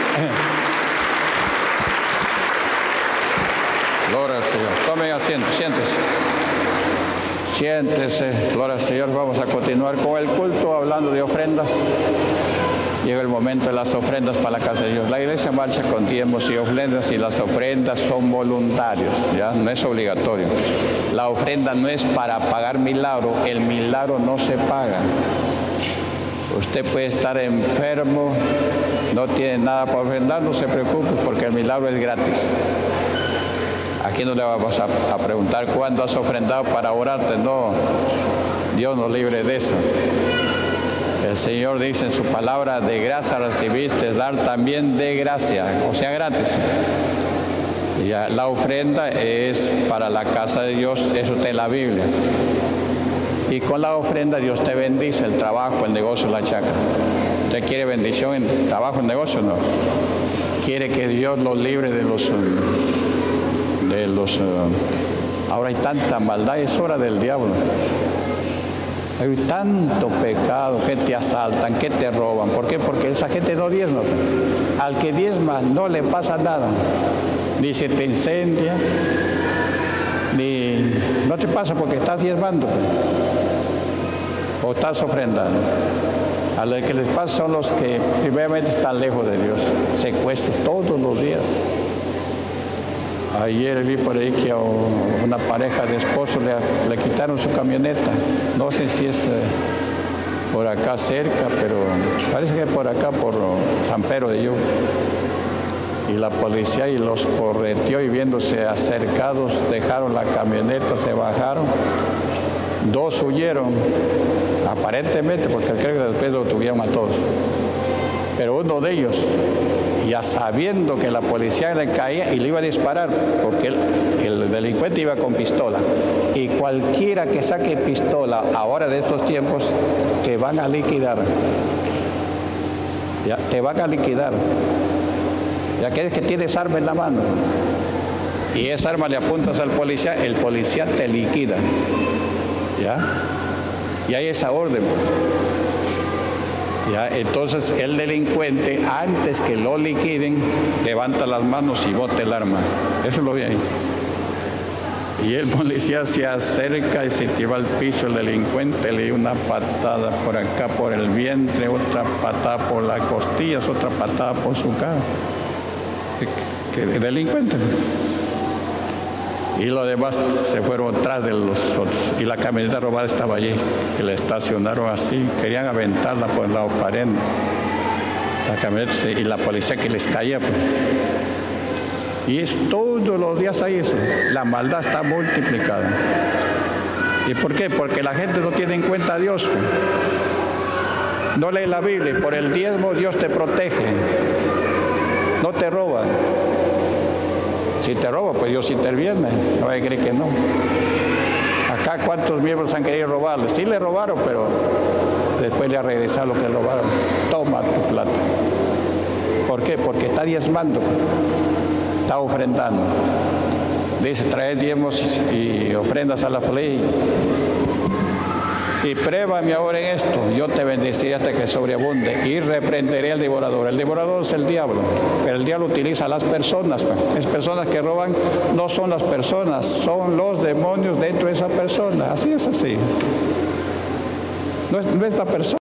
Gloria al Señor. Tomen asiento, siéntese. Siéntese, gloria al Señor. Vamos a continuar con el culto hablando de ofrendas. Llega el momento de las ofrendas para la casa de Dios. La iglesia marcha con tiempos y ofrendas, y las ofrendas son voluntarios, ¿ya? No es obligatorio. La ofrenda no es para pagar milagro, el milagro no se paga. Usted puede estar enfermo, no tiene nada para ofrendar, no se preocupe porque el milagro es gratis. Aquí no le vamos a preguntar cuándo has ofrendado para orarte, no, Dios nos libre de eso. El Señor dice en su palabra: de gracia recibiste, dar también de gracia, o sea, gratis. Ya, la ofrenda es para la casa de Dios, eso está en la Biblia. Y con la ofrenda Dios te bendice el trabajo, el negocio, la chacra. ¿Usted quiere bendición en trabajo, en negocio? No. ¿Quiere que Dios lo libre de los ahora hay tanta maldad, es hora del diablo. Hay tanto pecado, que te asaltan, que te roban. ¿Por qué? Porque esa gente no diezma. Al que diezma no le pasa nada. Ni se te incendia, ni no te pasa porque estás diezmando o estás ofrendando. A los que les pasa son los que primeramente están lejos de Dios. Secuestros todos los días. Ayer vi por ahí que a una pareja de esposos le quitaron su camioneta. No sé si es por acá cerca, pero parece que es por acá, por San Pedro de Yuca. Y la policía y los correteó y viéndose acercados dejaron la camioneta, se bajaron. 2 huyeron, aparentemente, porque creo que después lo tuvieron a todos. Pero uno de ellos, ya sabiendo que la policía le caía y le iba a disparar, porque el delincuente iba con pistola. Y cualquiera que saque pistola ahora de estos tiempos, te van a liquidar. Ya, te van a liquidar. Ya que es que tienes arma en la mano y esa arma le apuntas al policía, el policía te liquida. ¿Ya? Y hay esa orden. Ya, entonces el delincuente, antes que lo liquiden, levanta las manos y bota el arma. Eso lo vi ahí. Y el policía se acerca y se tira al piso. El delincuente le dio una patada por acá, por el vientre, otra patada por las costillas, otra patada por su cara. ¿Qué delincuente? Y los demás se fueron atrás de los otros. Y la camioneta robada estaba allí. Y la estacionaron así. Querían aventarla por la pared. La camioneta y la policía que les caía. Pues. Y es todos los días ahí eso. La maldad está multiplicada. ¿Y por qué? Porque la gente no tiene en cuenta a Dios. Pues. No lee la Biblia. Por el diezmo Dios te protege. No te roban. Si te roba, pues Dios interviene. No vaya a creer que no. Acá, ¿cuántos miembros han querido robarle? Sí le robaron, pero después le ha regresado lo que le robaron. Toma tu plata. ¿Por qué? Porque está diezmando. Está ofrendando. Dice, traed diezmos y ofrendas a la ley. Y pruébame ahora en esto, yo te bendeciré hasta que sobreabunde y reprenderé al devorador. El devorador es el diablo, pero el diablo utiliza a las personas. Las personas que roban no son las personas, son los demonios dentro de esa persona. Así es así. No es la persona.